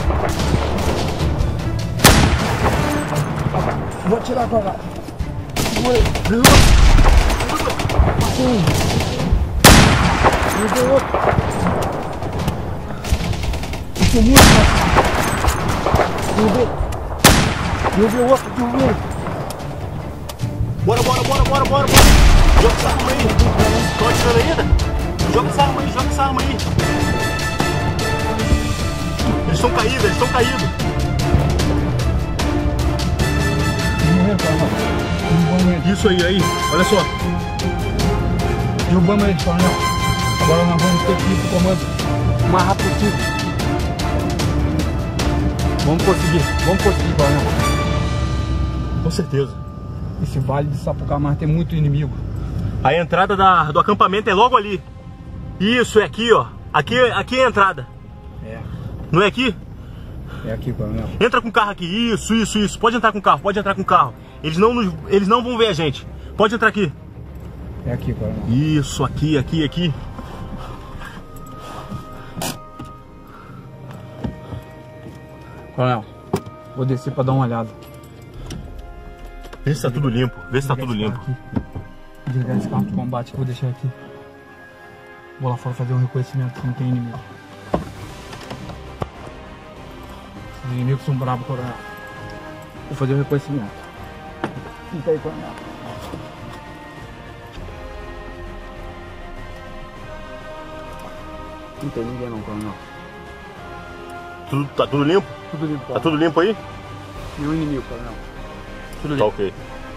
Vou atirar, coronel. Matei. Matei outro. Estou muito, derrubei o outro, derrubei. Bora. Joga essa arma aí. Estão atirando ainda? Joga essa arma aí. Eles estão caídos. Isso aí, olha só. Derrubamos eles, coronel. Agora nós vamos ter que ir pro comando o mais rápido possível. Vamos conseguir, coronel. Com certeza. Esse vale de Sapucamar tem muito inimigo. A entrada do acampamento é logo ali. Isso, é aqui, ó. Aqui é a entrada. É. Não é aqui? É aqui, coronel. Entra com o carro aqui. Isso. Pode entrar com o carro. Eles não vão ver a gente. Pode entrar aqui. É aqui, coronel. Isso, aqui. Coronel, vou descer pra dar uma olhada. Vê se tá tudo limpo. Desligar esse carro de combate que eu vou deixar aqui. Vou lá fora fazer um reconhecimento se não tem inimigo. Os inimigos são bravos, coronel. Vou fazer o reconhecimento. Fica aí, coronel. Não tem ninguém não, coronel. Tá tudo limpo? Tudo limpo, coronel. Tá tudo limpo aí? Nenhum inimigo, coronel. Tudo limpo. Tá ok.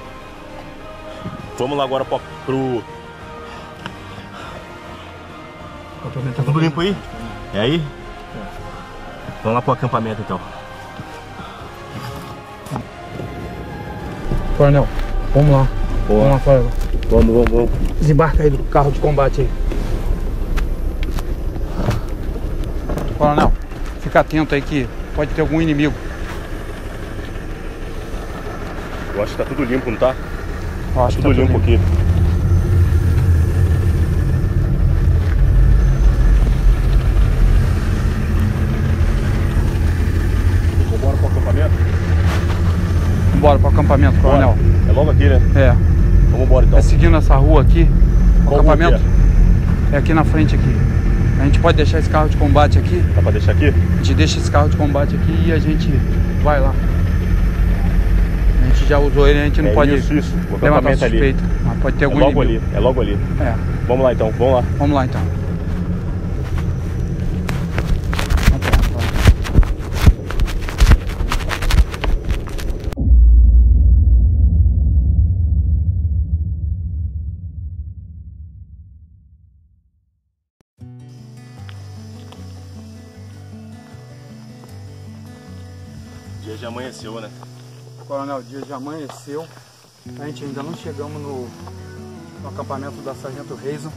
Vamos lá agora pro... Tá tudo limpo aí? É aí? É. Vamos lá pro acampamento então. Coronel, vamos lá. Boa. Vamos lá fora. Vamos. Desembarca aí do carro de combate aí. Coronel, fica atento aí que pode ter algum inimigo. Eu acho que tá tudo limpo, não tá? Eu acho que tudo limpo aqui. Vambora pro acampamento? Vambora pro acampamento, coronel. É logo aqui, né? É. Vamos embora então. É seguindo essa rua aqui. O Qual acampamento rua é aqui na frente aqui. A gente pode deixar esse carro de combate aqui. Dá pra deixar aqui? A gente deixa esse carro de combate aqui e a gente vai lá. A gente já usou ele, a gente não pode isso. O levantar acampamento suspeito. Mas pode ter algum logo inimigo. ali, é logo ali. É. Vamos lá então, vamos lá. Vamos lá então. já amanheceu, né? Coronel, o dia já amanheceu. A gente ainda não chegamos no acampamento da Sargento Reison.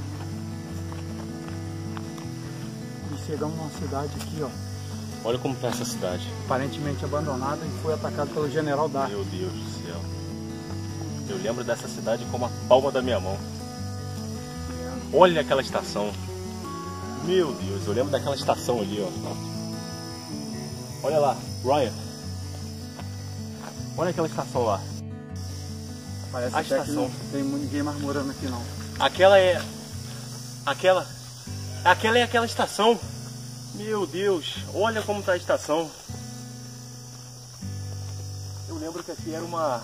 E chegamos numa cidade aqui, ó. Olha como tá essa cidade. Aparentemente abandonada e foi atacada pelo General Dark. Meu Deus do céu. Eu lembro dessa cidade como a palma da minha mão. Olha aquela estação. Meu Deus, eu lembro daquela estação ali, ó. Olha lá, Ryan. Olha aquela estação lá. Parece a até estação. que não tem ninguém mais morando aqui não. Aquela é aquela estação. Meu Deus, olha como tá a estação. Eu lembro que aqui era uma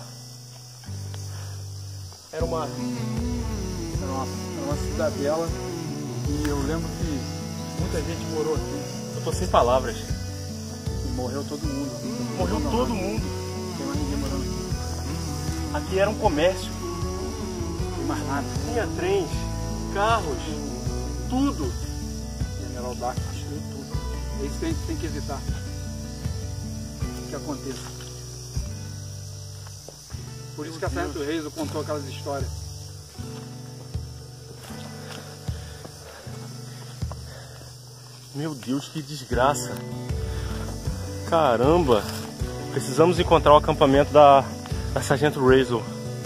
cidadela e eu lembro que muita gente morou aqui. Eu tô sem palavras. E morreu todo mundo. Morreu todo mundo. Não tem mais ninguém morando aqui. Aqui era um comércio. Não tem mais nada. Tinha trens, carros, tudo. O General Dark destruiu tudo. É isso que a gente tem que evitar que aconteça. Por isso que a Sargento Reison contou aquelas histórias. Meu Deus, que desgraça. Caramba. Precisamos encontrar o acampamento da Sargento Reison.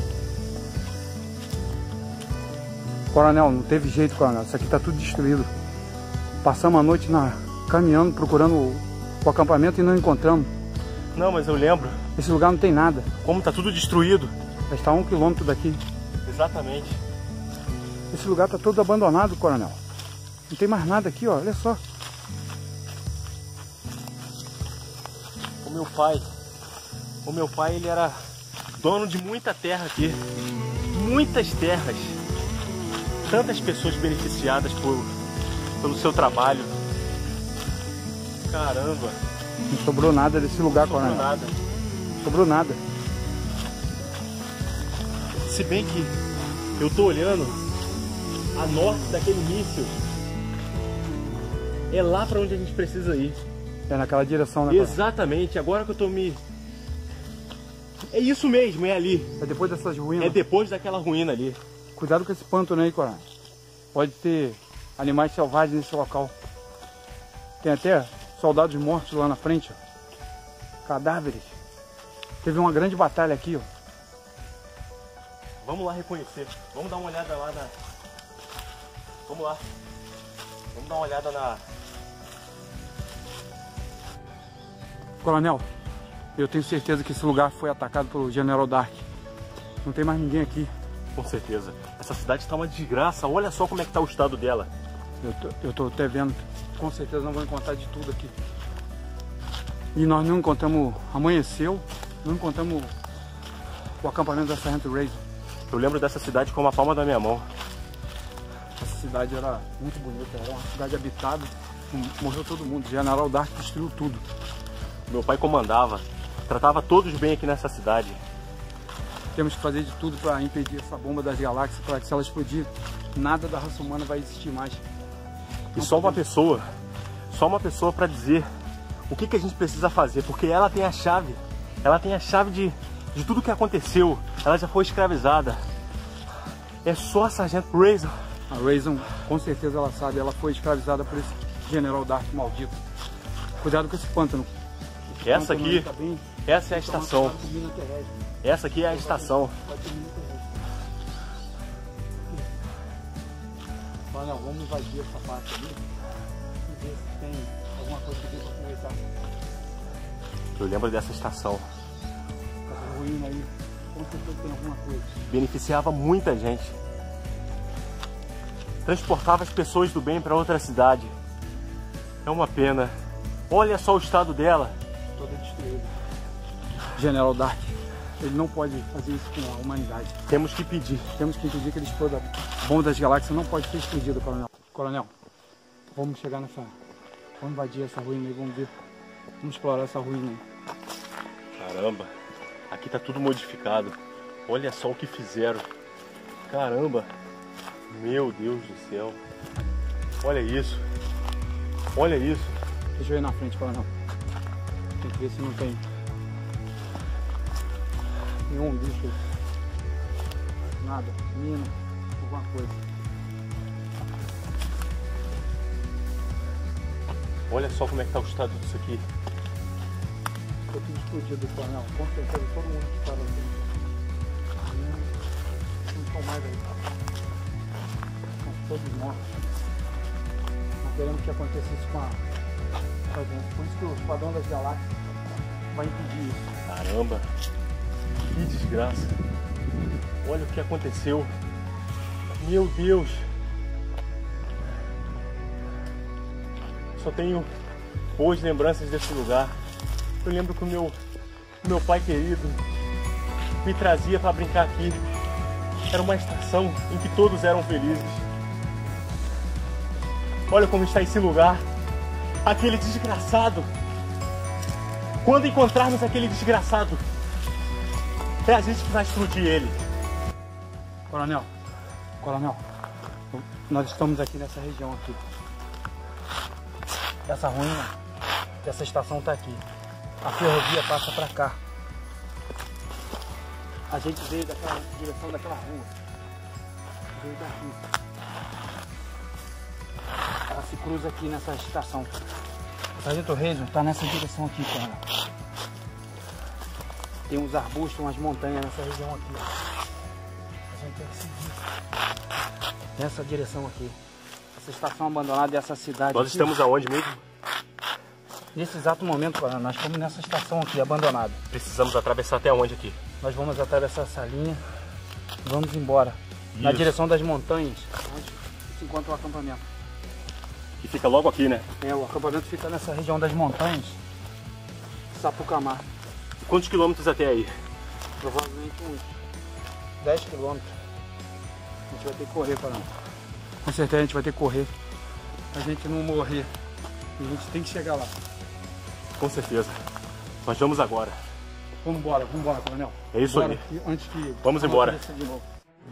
Coronel, não teve jeito, coronel. Isso aqui tá tudo destruído. Passamos a noite caminhando, procurando o acampamento e não encontramos. Não, mas eu lembro. Esse lugar não tem nada. Como tá tudo destruído. Já está a 1 quilômetro daqui. Exatamente. Esse lugar tá todo abandonado, coronel. Não tem mais nada aqui, ó. Olha só. O meu pai, ele era dono de muita terra aqui. Muitas terras. Tantas pessoas beneficiadas pelo seu trabalho. Caramba. Não sobrou nada desse lugar, coronel. Não sobrou nada. Não sobrou nada. Se bem que eu tô olhando a norte daquele míssil. É lá pra onde a gente precisa ir. É naquela direção, né? Exatamente, agora que eu tô me... É isso mesmo, é ali. É depois dessas ruínas? É depois daquela ruína ali. Cuidado com esse pântano aí, coronel. Pode ter animais selvagens nesse local. Tem até soldados mortos lá na frente, ó. Cadáveres. Teve uma grande batalha aqui, ó. Vamos lá reconhecer. Vamos dar uma olhada lá na... Vamos lá. Vamos dar uma olhada na... Coronel, eu tenho certeza que esse lugar foi atacado pelo General Dark. Não tem mais ninguém aqui. Com certeza. Essa cidade está uma desgraça. Olha só como é que está o estado dela. Eu tô até vendo. Com certeza não vou encontrar de tudo aqui. E nós não encontramos... Amanheceu, não encontramos o acampamento da Sargento Reison. Eu lembro dessa cidade como a palma da minha mão. Essa cidade era muito bonita. Era uma cidade habitada. Morreu todo mundo. O General Dark destruiu tudo. Meu pai comandava. Tratava todos bem aqui nessa cidade. Temos que fazer de tudo para impedir essa bomba das galáxias, para que se ela explodir, nada da raça humana vai existir mais. E só uma pessoa para dizer o que a gente precisa fazer, porque ela tem a chave de tudo que aconteceu. Ela já foi escravizada. É só a Sargento Reison. A Reison, com certeza ela sabe, ela foi escravizada por esse General Dark maldito. Cuidado com esse pântano. Essa aqui, essa é a estação. Essa aqui é a estação. Coronel, vamos invadir essa parte ali e ver se tem alguma coisa aqui para conversar. Eu lembro dessa estação. Essa ruína aí, com certeza tem alguma coisa. Beneficiava muita gente. Transportava as pessoas do bem para outra cidade. É uma pena. Olha só o estado dela. Toda destruída. General Dark, ele não pode fazer isso com a humanidade. Temos que impedir. Temos que impedir que ele exploda. A bomba das galáxias não pode ser explodida, coronel. Coronel, vamos chegar nessa... Vamos invadir essa ruína aí, vamos ver. Vamos explorar essa ruína aí. Caramba, aqui tá tudo modificado. Olha só o que fizeram. Caramba. Meu Deus do céu. Olha isso. Olha isso. Deixa eu ir na frente, coronel. Tem que ver se não tem nenhum bicho. Nada, mina, alguma coisa. Olha só como é que tá o estado disso aqui. Ficou tudo explodido, coronel. Com certeza todo mundo que estava ali. Não estão mais aí. Estão todos mortos. Não queremos que acontecesse com a gente. Por isso que o Esquadrão das Galáxias vai impedir isso. Caramba, que desgraça. Olha o que aconteceu. Meu Deus. Só tenho boas lembranças desse lugar. Eu lembro que o meu pai querido me trazia para brincar aqui. Era uma estação em que todos eram felizes. Olha como está esse lugar. Aquele desgraçado. Quando encontrarmos aquele desgraçado, é a gente que vai explodir ele. Coronel, nós estamos aqui nessa região aqui. Essa ruína, essa estação está aqui. A ferrovia passa para cá. A gente veio daquela direção daquela rua. Veio daqui. Ela se cruza aqui nessa estação. O Sargento Reis está nessa direção aqui, coronel. Tem uns arbustos, umas montanhas nessa região aqui. A gente tem que seguir nessa direção aqui. Essa estação abandonada dessa cidade. Nós aqui. estamos aonde mesmo? Nesse exato momento, coronel, nós estamos nessa estação aqui, abandonada. Precisamos atravessar até onde aqui? Nós vamos atravessar essa linha e vamos embora. Isso. Na direção das montanhas, onde se encontra o acampamento. Que fica logo aqui, né? É, o acampamento fica nessa região das montanhas, Sapucamar. Quantos quilômetros até aí? Provavelmente uns 10 quilômetros. A gente vai ter que correr, coronel. Com certeza a gente vai ter que correr. Pra gente não morrer. E a gente tem que chegar lá. Com certeza. Nós vamos agora. Vamos embora, coronel. É isso aí. Antes que vamos embora. De novo.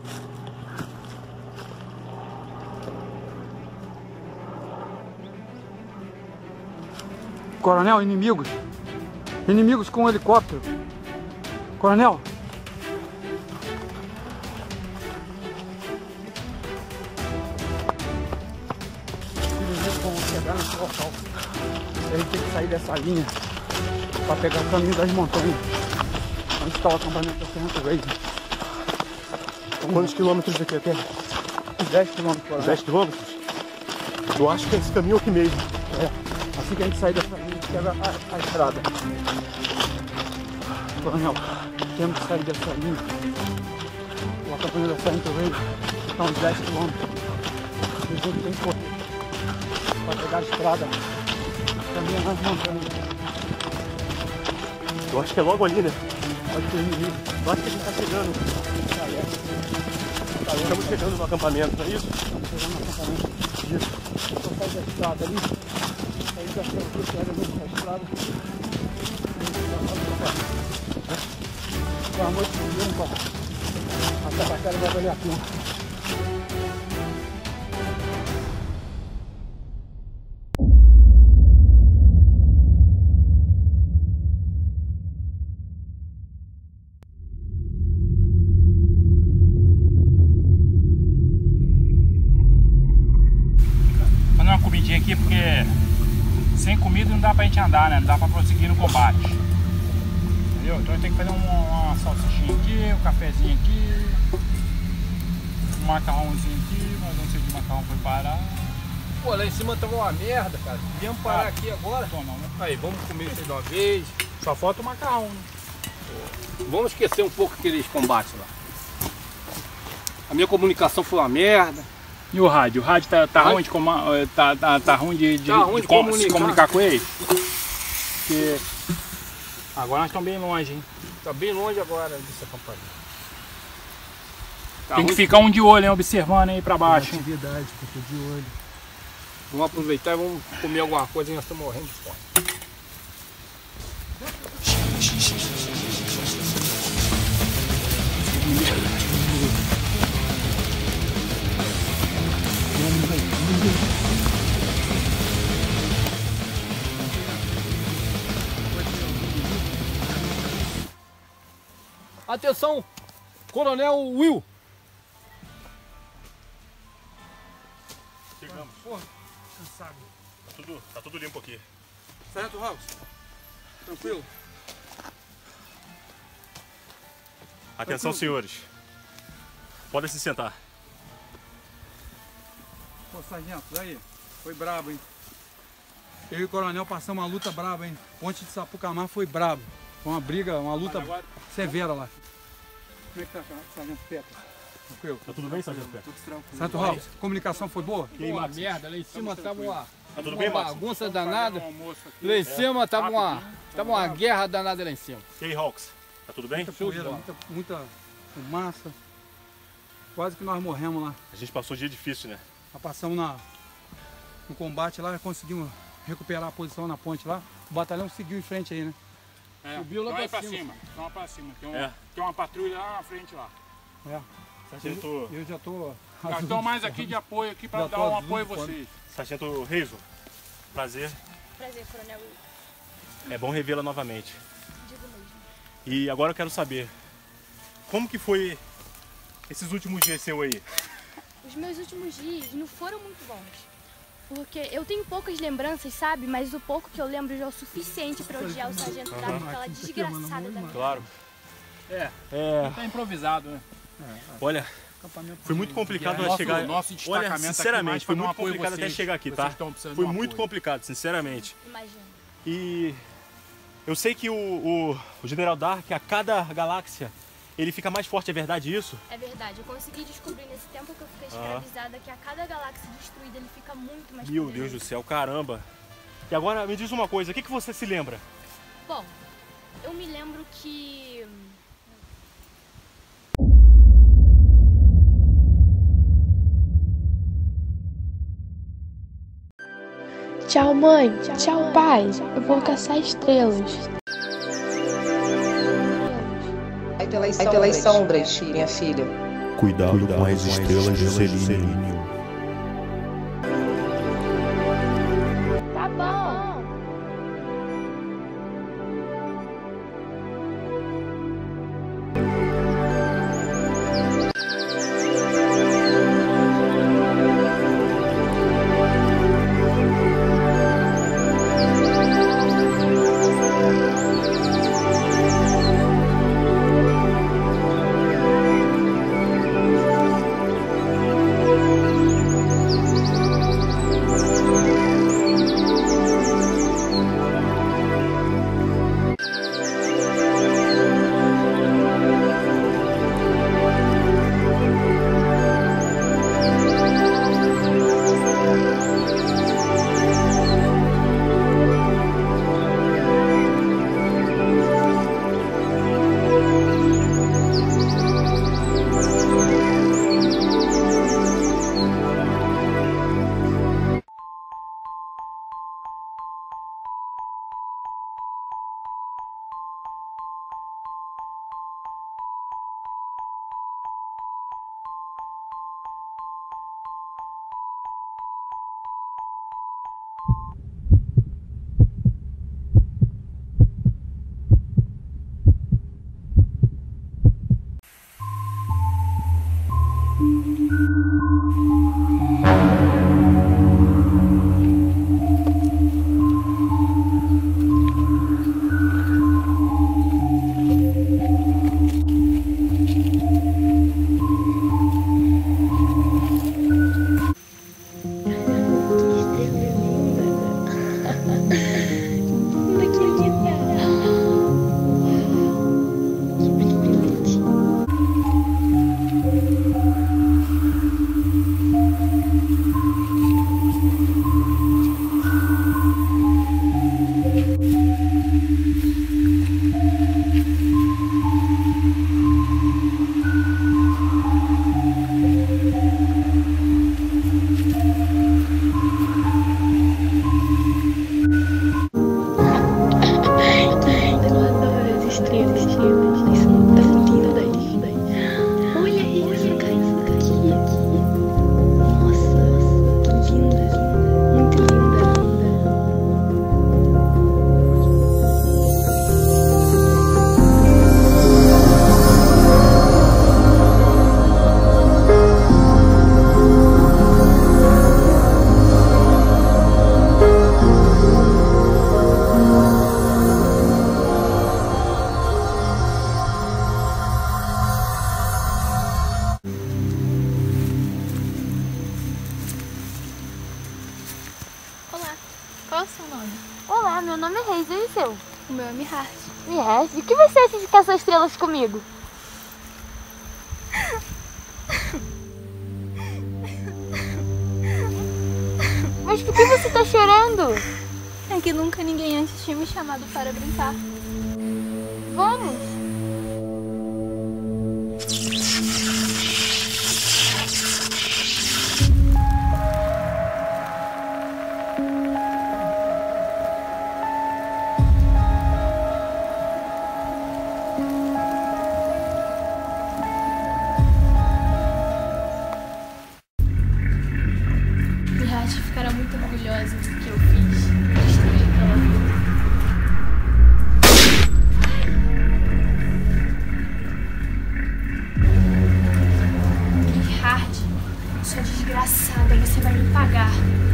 Coronel, inimigos. Inimigos com um helicóptero. Coronel. Inimigos vão chegar nesse local. A gente tem que sair dessa linha para pegar o caminho das montanhas. Onde está o acampamento da Sargento Reis. Quantos quilômetros daqui até? 10 quilômetros, coronel. 10 quilômetros? Eu acho que é esse caminho aqui mesmo. É. Assim que a gente sair dessa linha, a gente pega a estrada. Coronel, temos que sair dessa linha. O acampamento da Sargento Reis está uns 10 quilômetros. A gente tem que correr para pegar a estrada. Caminhar nas montanhas. Eu acho que é logo ali, né? Pode ter inimigo. Eu acho que a gente está chegando. Estamos chegando no acampamento, não é isso? Estamos chegando no acampamento. Isso. Vou sair da estrada ali. Sair da estrada. Boa noite, limpa. A tabacaria vai valer a pena. Aqui porque sem comida não dá pra gente andar, né? Não dá pra prosseguir no combate. Entendeu? Então a gente tem que fazer uma salsichinha aqui, um cafezinho aqui, um macarrãozinho aqui, mas não sei se o macarrão foi parar. Pô, lá em cima tava uma merda, cara. Viemos parar aqui agora. Não, né? Aí, vamos comer isso de uma vez. Só falta o macarrão, né? Pô, vamos esquecer um pouco aqueles combates lá. A minha comunicação foi uma merda. E o rádio? O rádio tá ruim de se comunicar com ele? Porque agora nós estamos bem longe, hein? Tá bem longe agora dessa campanha. Tem que ficar um de olho, hein? Observando aí pra baixo. Atividade, fica de olho. Vamos aproveitar e vamos comer alguma coisa e nós estamos morrendo de fome. Atenção, Coronel Will. Chegamos. Porra, cansado. Tá tudo limpo aqui. Sargento House, tranquilo? Atenção, senhores. Podem se sentar. Pô, sargento, aí, foi brabo, hein? Eu e o coronel passamos uma luta braba, hein? Ponte de Sapucamar foi brabo. Foi uma briga, uma luta severa lá. Como é que tá, sargento Pepe? Tranquilo? Tá tudo bem, sargento Pepe? Tudo tranquilo. Sargento House, comunicação foi boa? Boa merda, lá em cima tava uma bagunça danada. Lá em cima tava uma guerra danada lá em cima. E aí, Hawks? Tá tudo bem? Muita poeira, muita fumaça. Quase que nós morremos lá. A gente passou um dia difícil, né? Nós passamos no combate lá, conseguimos recuperar a posição na ponte lá. O batalhão seguiu em frente aí, né? Subiu lá pra cima. Vamos pra cima. Tem uma patrulha lá na frente lá. Sargento... Eu já tô... Já estou mais aqui de apoio aqui para dar um apoio a vocês. Sargento Reiso, prazer. Prazer, Coronel. É bom revê-la novamente. Digo mesmo. E agora eu quero saber, como que foi esses últimos dias seu aí? Os meus últimos dias não foram muito bons. Porque eu tenho poucas lembranças, sabe? Mas o pouco que eu lembro já é o suficiente para odiar o sargento da aquela desgraçada da minha. Claro. Tá improvisado, né? Olha, foi muito complicado nós chegar. Nosso destacamento. Olha, sinceramente, aqui foi muito complicado até chegar aqui, tá? Foi muito complicado, sinceramente. Imagina. E eu sei que o General Dark, a cada galáxia, ele fica mais forte, é verdade isso? É verdade, eu consegui descobrir nesse tempo que eu fiquei escravizada que a cada galáxia destruída ele fica muito mais Meu poderoso. Deus do céu, caramba. E agora me diz uma coisa, o que você se lembra? Bom, eu me lembro que... Tchau, mãe. Tchau, pai. Eu vou caçar estrelas. Vai pelas sombras, minha filha. Cuidado com as estrelas de Selene. Tá bom. seu? O meu é Mihard. Mihard? E o que você acha de caçar estrelas comigo? Mas por que você tá chorando? É que nunca ninguém antes tinha me chamado para brincar. Vamos! Ficará muito orgulhosa do que eu fiz. Destruir aquela vida. Mihard, sua desgraçada, você vai me pagar.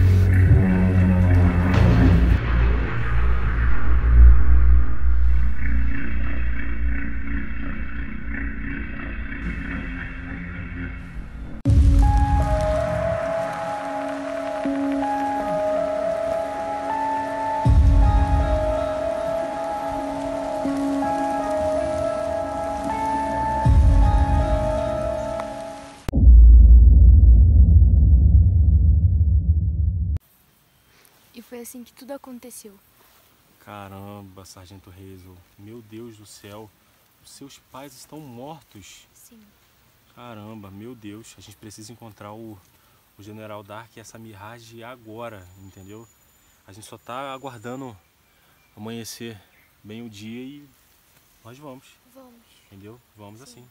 E foi assim que tudo aconteceu. Caramba, Sargento Hazel. Meu Deus do céu. Os seus pais estão mortos. Sim. Caramba, meu Deus. A gente precisa encontrar o General Dark e essa Mihard agora, entendeu? A gente só tá aguardando amanhecer bem o dia e nós vamos. Vamos. Entendeu? Vamos assim.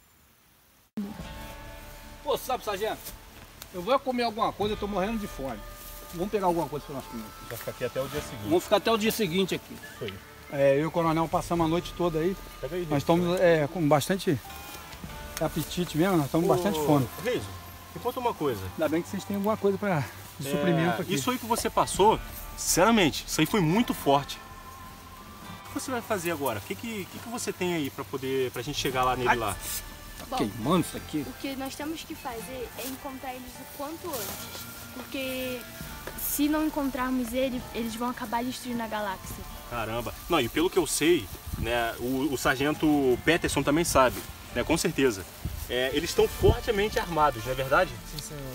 Pô, sabe, sargento? Eu vou comer alguma coisa, eu tô morrendo de fome. Vamos pegar alguma coisa para nós comer. Vai ficar aqui até o dia seguinte. Vamos ficar até o dia seguinte aqui. Isso aí. Eu e o coronel passamos a noite toda aí. Pega aí, nós estamos com bastante apetite mesmo, nós estamos bastante fome. Reizo, me conta uma coisa. Ainda bem que vocês têm alguma coisa de suprimento aqui. Isso aí que você passou, sinceramente, isso aí foi muito forte. O que você vai fazer agora? O que você tem aí pra gente chegar lá nele lá? Bom, queimando isso aqui. O que nós temos que fazer é encontrar eles o quanto antes. Porque se não encontrarmos eles vão acabar destruindo a galáxia. Caramba. Não, e pelo que eu sei, né, o sargento Peterson também sabe, né, com certeza. Eles estão fortemente armados, não é verdade? Sim, senhor.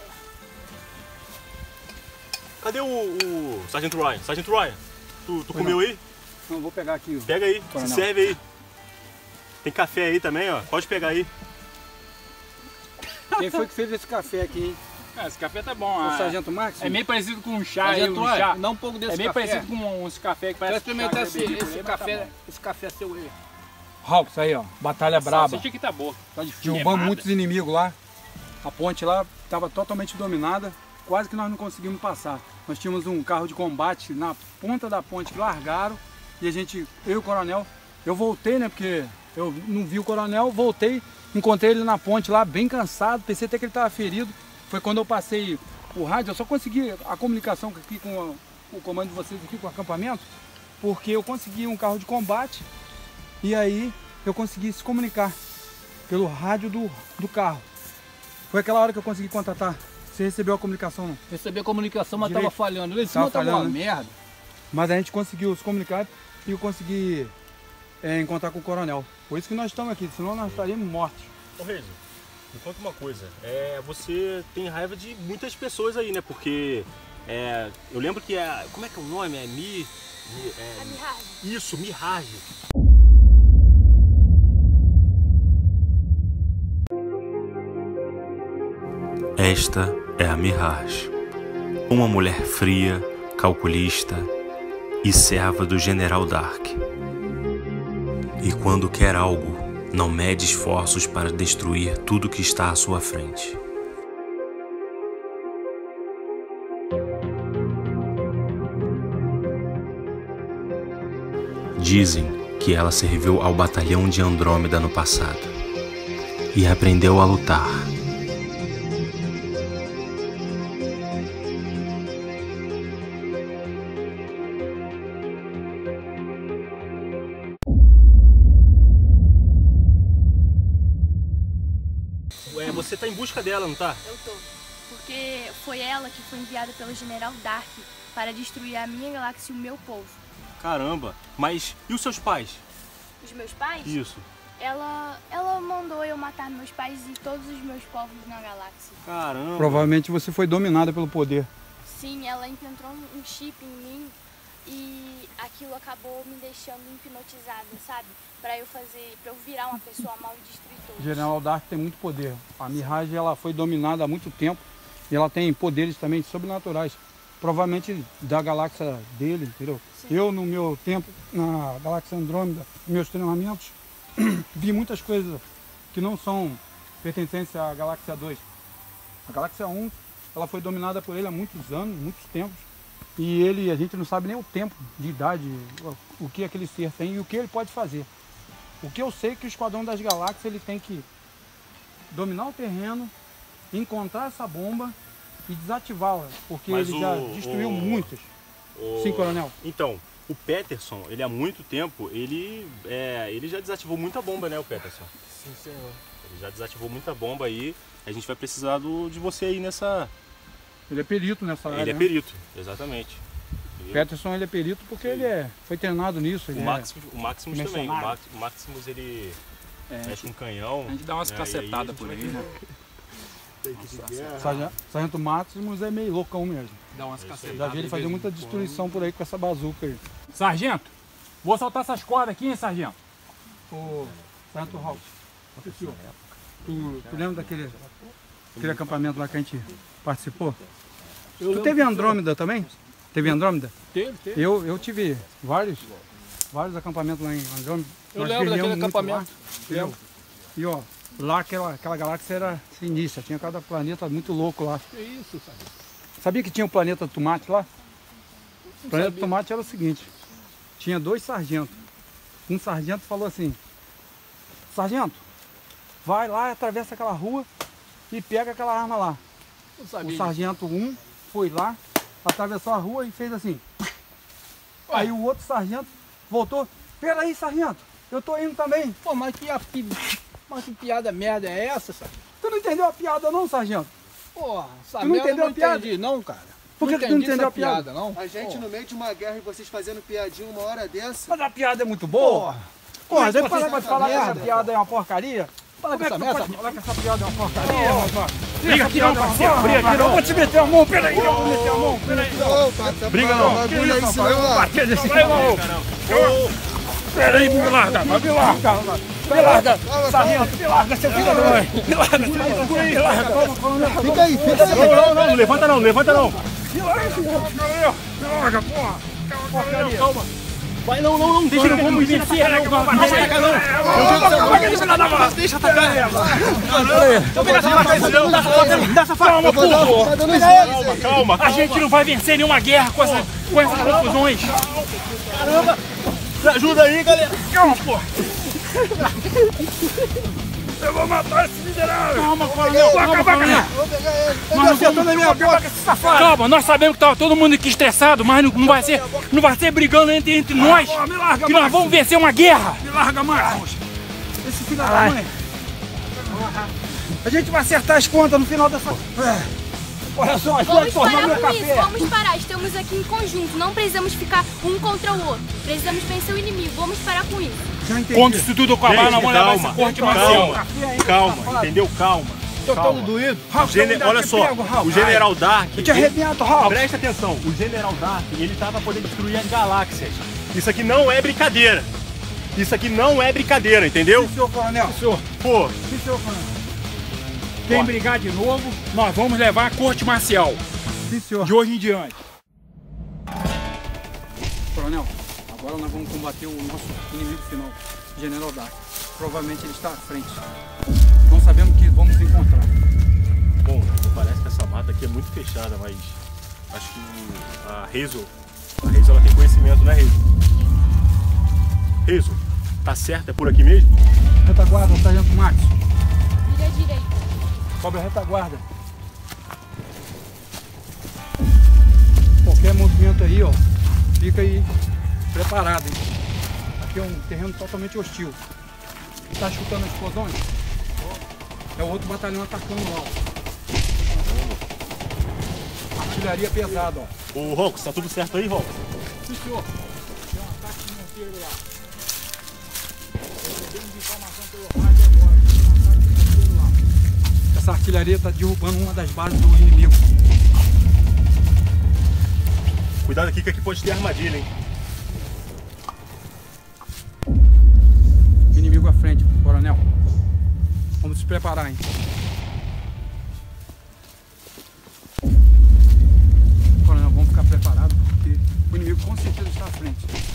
Cadê o sargento Ryan? Sargento Ryan, tu comeu aí? Não, vou pegar aqui. Pega aí, se serve aí. Tem café aí também, ó. Pode pegar aí. Quem foi que fez esse café aqui, hein? Esse café tá bom. O Sargento Max? É meio parecido com um chá. Sargento, chá. dá um pouco desse café. É meio parecido com uns cafés que parece. Quero experimentar esse café. Esse café seu aí. Hawks aí, ó. Batalha braba. Esse aqui tá boa. Tá derrubamos muitos inimigos lá. A ponte lá estava totalmente dominada. Quase que nós não conseguimos passar. Nós tínhamos um carro de combate na ponta da ponte que largaram. E a gente, eu e o coronel, eu voltei, né? Porque eu não vi o coronel, voltei, encontrei ele na ponte lá, bem cansado. Pensei até que ele estava ferido. Foi quando eu passei o rádio, eu só consegui a comunicação aqui com o comando de vocês aqui, com o acampamento, porque eu consegui um carro de combate e aí eu consegui se comunicar pelo rádio do carro. Foi aquela hora que eu consegui contatar. Você recebeu a comunicação, não? Recebi a comunicação, mas Direito. tava falhando. Lá em cima tava uma merda. Mas a gente conseguiu se comunicar e eu consegui encontrar com o coronel. Por isso que nós estamos aqui, senão nós estaríamos mortos. Ô Reizo, me conta uma coisa. Você tem raiva de muitas pessoas aí, né? Porque eu lembro que como é que é o nome? Mihard. Isso, Mihard. Esta é a Mihard, uma mulher fria, calculista e serva do General Dark. E quando quer algo, não mede esforços para destruir tudo que está à sua frente. Dizem que ela serviu ao batalhão de Andrômeda no passado e aprendeu a lutar. Você tá em busca dela, não tá? Eu tô. Porque foi ela que foi enviada pelo General Dark para destruir a minha galáxia e o meu povo. Caramba. Mas e os seus pais? Os meus pais? Isso. Ela mandou eu matar meus pais e todos os meus povos na galáxia. Caramba. Provavelmente você foi dominada pelo poder. Sim, ela implantou um chip em mim e aquilo acabou me deixando hipnotizada, sabe? Pra eu virar uma pessoa mal e destruir todos. General Dark tem muito poder. A Mirage ela foi dominada há muito tempo e ela tem poderes também sobrenaturais. Provavelmente da galáxia dele, entendeu? Sim. Eu, no meu tempo, na galáxia Andrômeda, meus treinamentos, vi muitas coisas que não são pertencentes à galáxia 2. A galáxia 1, ela foi dominada por ele há muitos anos, muitos tempos. E a gente não sabe nem o tempo de idade, o que aquele ser tem e o que ele pode fazer. O que eu sei é que o Esquadrão das Galáxias ele tem que dominar o terreno, encontrar essa bomba e desativá-la, porque ele já destruiu muitas. Sim, coronel. Então, o Peterson, ele há muito tempo, ele já desativou muita bomba, né, o Peterson? Sim, senhor. Ele já desativou muita bomba aí, a gente vai precisar de você aí nessa... Ele é perito nessa área. Ele é perito, exatamente. O Peterson ele é perito porque ele foi treinado nisso. O Maximus também. O Maximus ele mexe com canhão. A gente dá umas cacetadas por aí, né? Sargento Maximus é meio loucão mesmo. Dá umas cacetadas. Já vi ele fazer muita destruição por aí com essa bazuca aí. Sargento, vou soltar essas cordas aqui, hein, sargento? Ô, Sargento House, tu lembra daquele acampamento lá que a gente participou? Tu teve Andrômeda também? Teve Andrômeda? Teve. Eu tive vários acampamentos lá em Andrômeda. Eu lembro daquele acampamento. E ó, lá aquela galáxia era sinistra, tinha cada planeta muito louco lá. Que isso, sargento? Sabia que tinha o planeta Tomate lá? O planeta Tomate era o seguinte, tinha 2 sargentos. Um sargento falou assim, sargento, vai lá, atravessa aquela rua e pega aquela arma lá. O sargento 1 foi lá, atravessou a rua e fez assim. Aí o outro sargento voltou, peraí, sargento, eu tô indo também. Pô, mas que piada merda é essa, sargento? Tu não entendeu a piada não, sargento? Pô, tu não entendeu a piada? Entendi, não, cara. Por que tu não entendeu a piada? Não? A gente no meio de uma guerra e vocês fazendo piadinha uma hora dessa. Mas a piada é muito boa. Porra, depois você vai falar que essa piada é uma porcaria? Fala que essa piada é uma porcaria, rapaz. Briga aqui não, parceiro. Briga aqui não. Vou te meter a mão, peraí. Eu vou meter a mão, peraí. Briga não. Peraí, me larga. Me larga. Sargento, me larga, seu filho da mãe. Me larga. Fica aí. Não, levanta não. Me larga, porra. Porcaria. Calma. Vai, não, deixa ele como vencer, não. Deixa atacar. Dá essa faca, calma. A gente não vai vencer nenhuma guerra com essas confusões. Caramba. Ajuda aí, galera. Calma, porra. Eu vou matar esse miserável. Calma, coronel. Vou acabar com ele. Nós acertando na minha boca, esse safado. Calma, nós sabemos que tava todo mundo aqui estressado, mas não vai ser brigando entre nós. Me larga, que nós vamos vencer uma guerra. Me larga, Marcos. Esse filho da mãe. A gente vai acertar as contas no final dessa... Olha só, vamos parar com isso, vamos parar. Estamos aqui em conjunto, não precisamos ficar um contra o outro. Precisamos vencer o inimigo, vamos parar com isso. Quando isso tudo acabar, nós vamos levar essa corte marcial. Calma, entendeu? Calma. Tô todo doído. Olha só, o General Dark... Eu te arrebento, Ralph. Presta atenção, o General Dark, ele tá pra poder destruir as galáxias. Isso aqui não é brincadeira. Isso aqui não é brincadeira, entendeu? Sim, senhor coronel. Sim, senhor. Pô. Sim, senhor coronel. Quem brigar de novo, nós vamos levar a corte marcial. Sim, senhor. De hoje em diante. Coronel, agora nós vamos combater o nosso inimigo final, o General Dark. Provavelmente ele está à frente. Não sabemos o que vamos encontrar. Bom, parece que essa mata aqui é muito fechada, mas acho que a Hazel ela tem conhecimento, né, Hazel? Hazel, tá certo? É por aqui mesmo? Retaguarda, sargento Max. Vira à direita. Cobre a retaguarda. Qualquer movimento aí, ó, fica aí preparado, hein? Aqui é um terreno totalmente hostil. Tá escutando as explosões? É o outro batalhão atacando lá. Artilharia pesada, ó. Ô, Rocos, tá tudo certo aí, Rocos? Sim, senhor. Essa artilharia está derrubando uma das bases do inimigo. Cuidado aqui que aqui pode ter armadilha, hein? Inimigo à frente, coronel. Vamos se preparar, hein? Coronel, vamos ficar preparados porque o inimigo com certeza está à frente.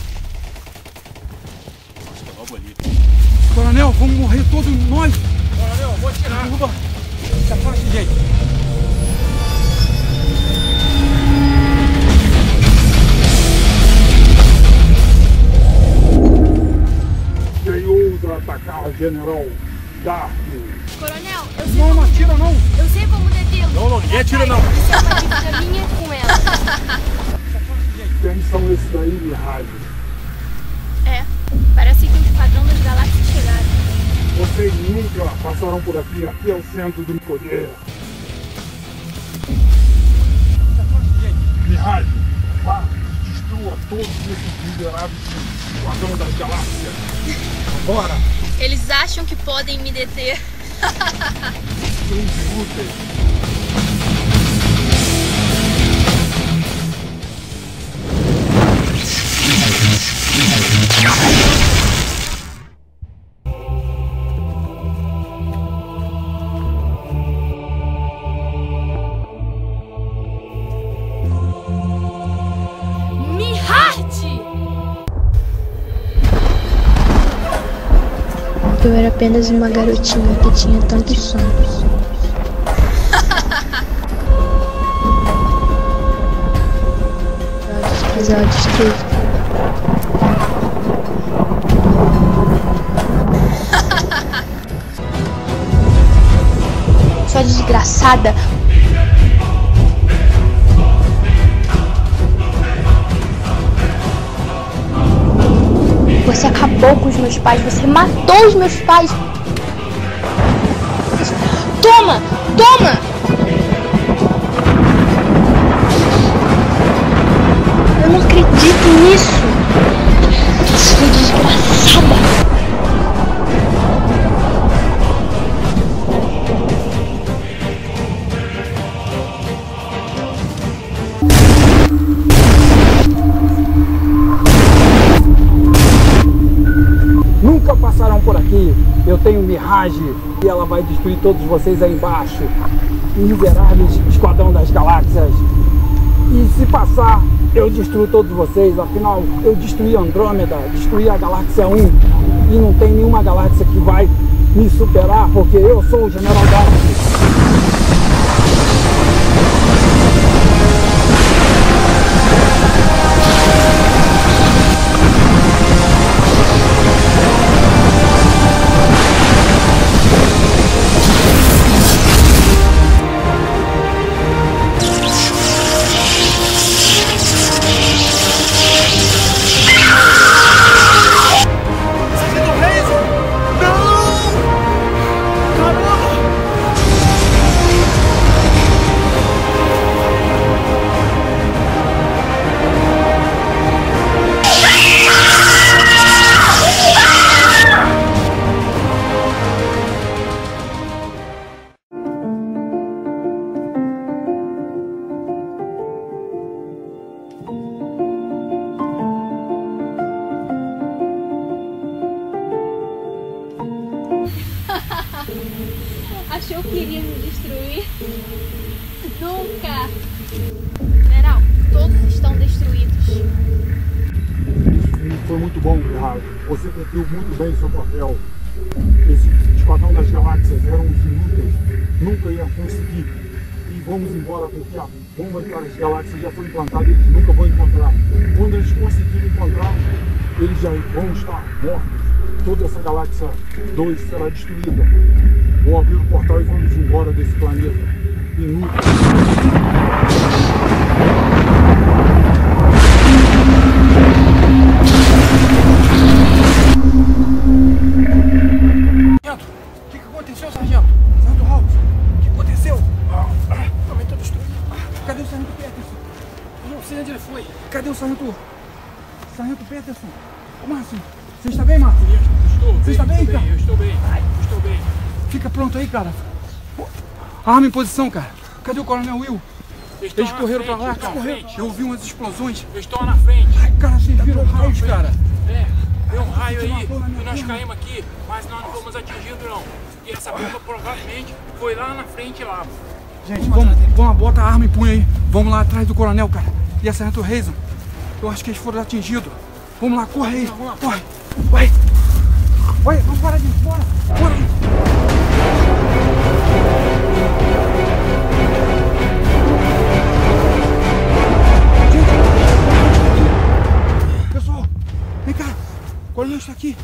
Acho que é logo ali. Coronel, vamos morrer todos nós! Coronel, vou tirar. Derruba! Se afaste, gente! Quem ousa atacar General Dark? Coronel, eu sei Não, como... não atira não! Eu sei como detê-lo. Não, ninguém atira não! Isso é uma dívida minha com ela. Quem são esses daí, Mirage? É, parece que o Esquadrão das Galáxias chegaram. Vocês nunca passarão por aqui. Aqui é o centro do poder. Mirage, vá, destrua todos esses miseráveis do Esquadrão das Galáxias. Agora! Eles acham que podem me deter. São inúteis. Eu era apenas uma garotinha que tinha tantos sonhos. Mas ela destruiu. Sua desgraçada. Você acabou com os meus pais, você matou os meus pais. Toma! Toma! Eu não acredito nisso. Sua desgraçada. Nunca passarão por aqui. Eu tenho Mirage e ela vai destruir todos vocês aí embaixo. Miseráveis Esquadrão das Galáxias. E se passar, eu destruo todos vocês. Afinal, eu destruí Andrômeda, destruí a Galáxia 1. E não tem nenhuma galáxia que vai me superar, porque eu sou o General Dark. Achou que iria me destruir? Nunca! General, todos estão destruídos. Foi muito bom, Mirage. Você cumpriu muito bem seu papel. Esse Esquadrão das Galáxias eram os inúteis. Nunca iam conseguir. E vamos embora porque a bomba das galáxias já foi implantada e eles nunca vão encontrar. Quando eles conseguirem encontrar, eles já vão estar mortos. Toda essa galáxia 2 será destruída. Vou abrir o portal e vamos embora desse planeta. Inútil. O que aconteceu, sargento? Sargento Hawks, o que aconteceu? Também tô destruído. Cadê o sargento Peterson? Eu não sei onde ele foi. Cadê o sargento? Sargento Peterson? Ô, Márcio, você está bem, Márcio? Estou Você está bem, cara? Eu estou bem. Estou bem. Fica pronto aí, cara. Arma em posição, cara. Cadê o Coronel Will? Eles lá correram na pra lá, frente, correram. Eu ouvi umas explosões. Eles estão lá na frente. Ai, cara, vocês viram raios, cara. É, deu um raio aí e nós caímos aqui, mas nós não fomos atingidos não. E essa bomba provavelmente foi lá na frente lá. Gente, vamos, bota a arma em punho aí. Vamos lá atrás do Coronel, cara. E a Sargento Reison. Eu acho que eles foram atingidos. Vamos lá, corre aí. Corre. Vai. Vai, vamos parar de fora. Bora. Pessoal, vem cá. O Coronel está aqui.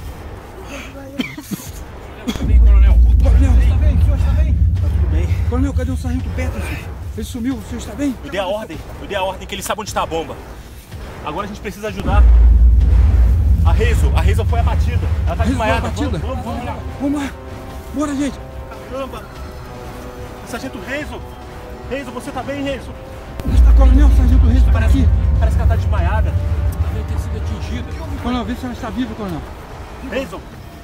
Coronel. Coronel, está bem? O senhor está bem? Tá tudo bem. Coronel, cadê o Sargento Peterson? Ele sumiu, o senhor está bem? Eu dei a ordem que ele sabe onde está a bomba. Agora a gente precisa ajudar. A Hazel foi abatida. Ela tá desmaiada. Vamos lá. Vamos lá. Bora, gente. Caramba. Sargento Hazel. Hazel, você tá bem, Hazel? Onde está, Coronel? O Sargento Hazel tá aqui. Parece que ela tá desmaiada. Ela deve ter sido atingida. Coronel, vê se ela está viva, Coronel. Hazel.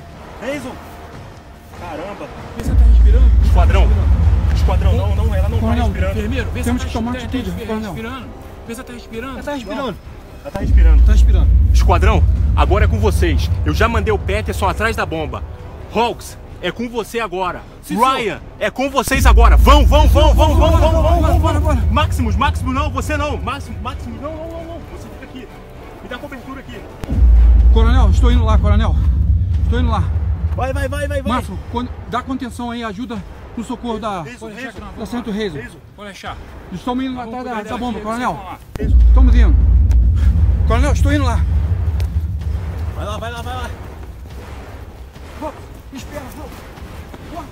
Caramba. Vê se ela tá respirando. Esquadrão, não, ela não Coronel, tá respirando. Enfermeiro, vê se temos ela que tomar atitude, Coronel. respirando. Vê se ela tá respirando. Ela tá respirando. Esquadrão, agora é com vocês. Eu já mandei o Peterson atrás da bomba. Hawks, é com você agora. Sim, Ryan, é com vocês agora. Vão. Bora. Maximus, não, você não. Maximus, não. Você fica aqui. Me dá cobertura aqui. Coronel, estou indo lá, Coronel. Estou indo lá. Vai. Máximo, dá contenção aí, ajuda no socorro da Sargento Hazel. Pode deixar. Estamos indo atrás da bomba, Coronel. Estamos indo. Coronel, estou indo lá. Vai lá. Espera, bora.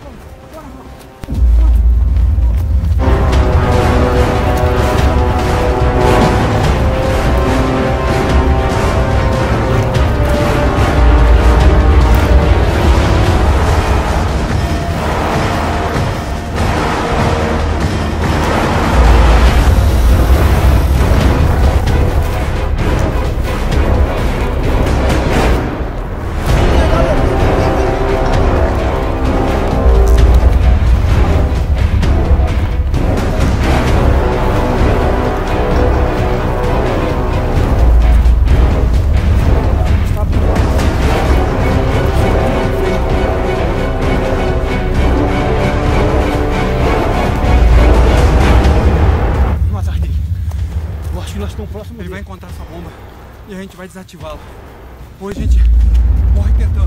Ele vai encontrar essa bomba e a gente vai desativá-la. Hoje a gente morre tentando.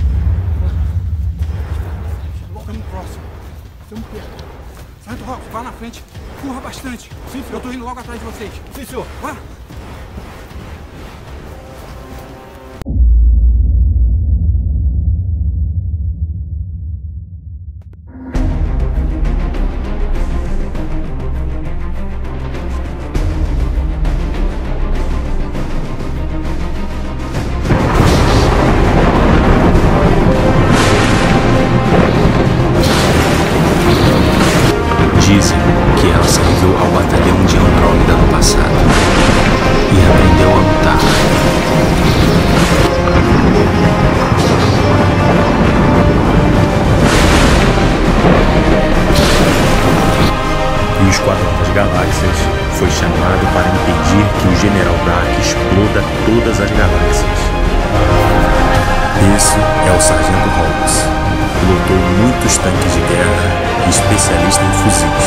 Estamos próximos. Estamos perto. Sargento Rock, vá na frente. Corra bastante. Sim, eu tô indo logo atrás de vocês. Sim, senhor. Vá. Dizem que ela serviu ao batalhão de Andrômeda no passado e aprendeu a lutar. E o Esquadrão das Galáxias foi chamado para impedir que o General Dark exploda todas as galáxias. Esse é o Sargento Hawks. Pilotou muitos tanques de guerra e especialista em fuzis.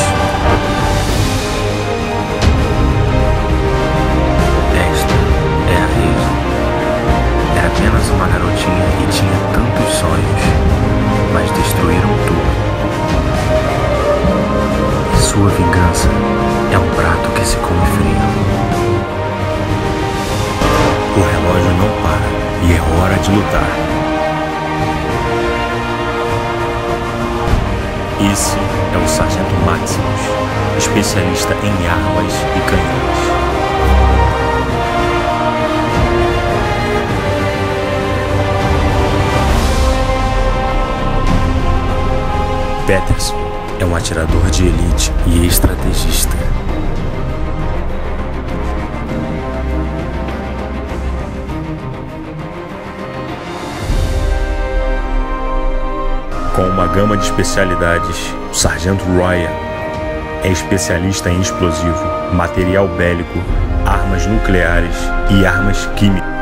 Esta é a Hazel. Era apenas uma garotinha e tinha tantos sonhos, mas destruíram tudo. E sua vingança é um prato que se come frio. O relógio não para e é hora de lutar. Esse é o Sargento Maximus, especialista em armas e canhões. Peterson é um atirador de elite e estrategista. Com uma gama de especialidades, o Sargento Ryan é especialista em explosivo, material bélico, armas nucleares e armas químicas.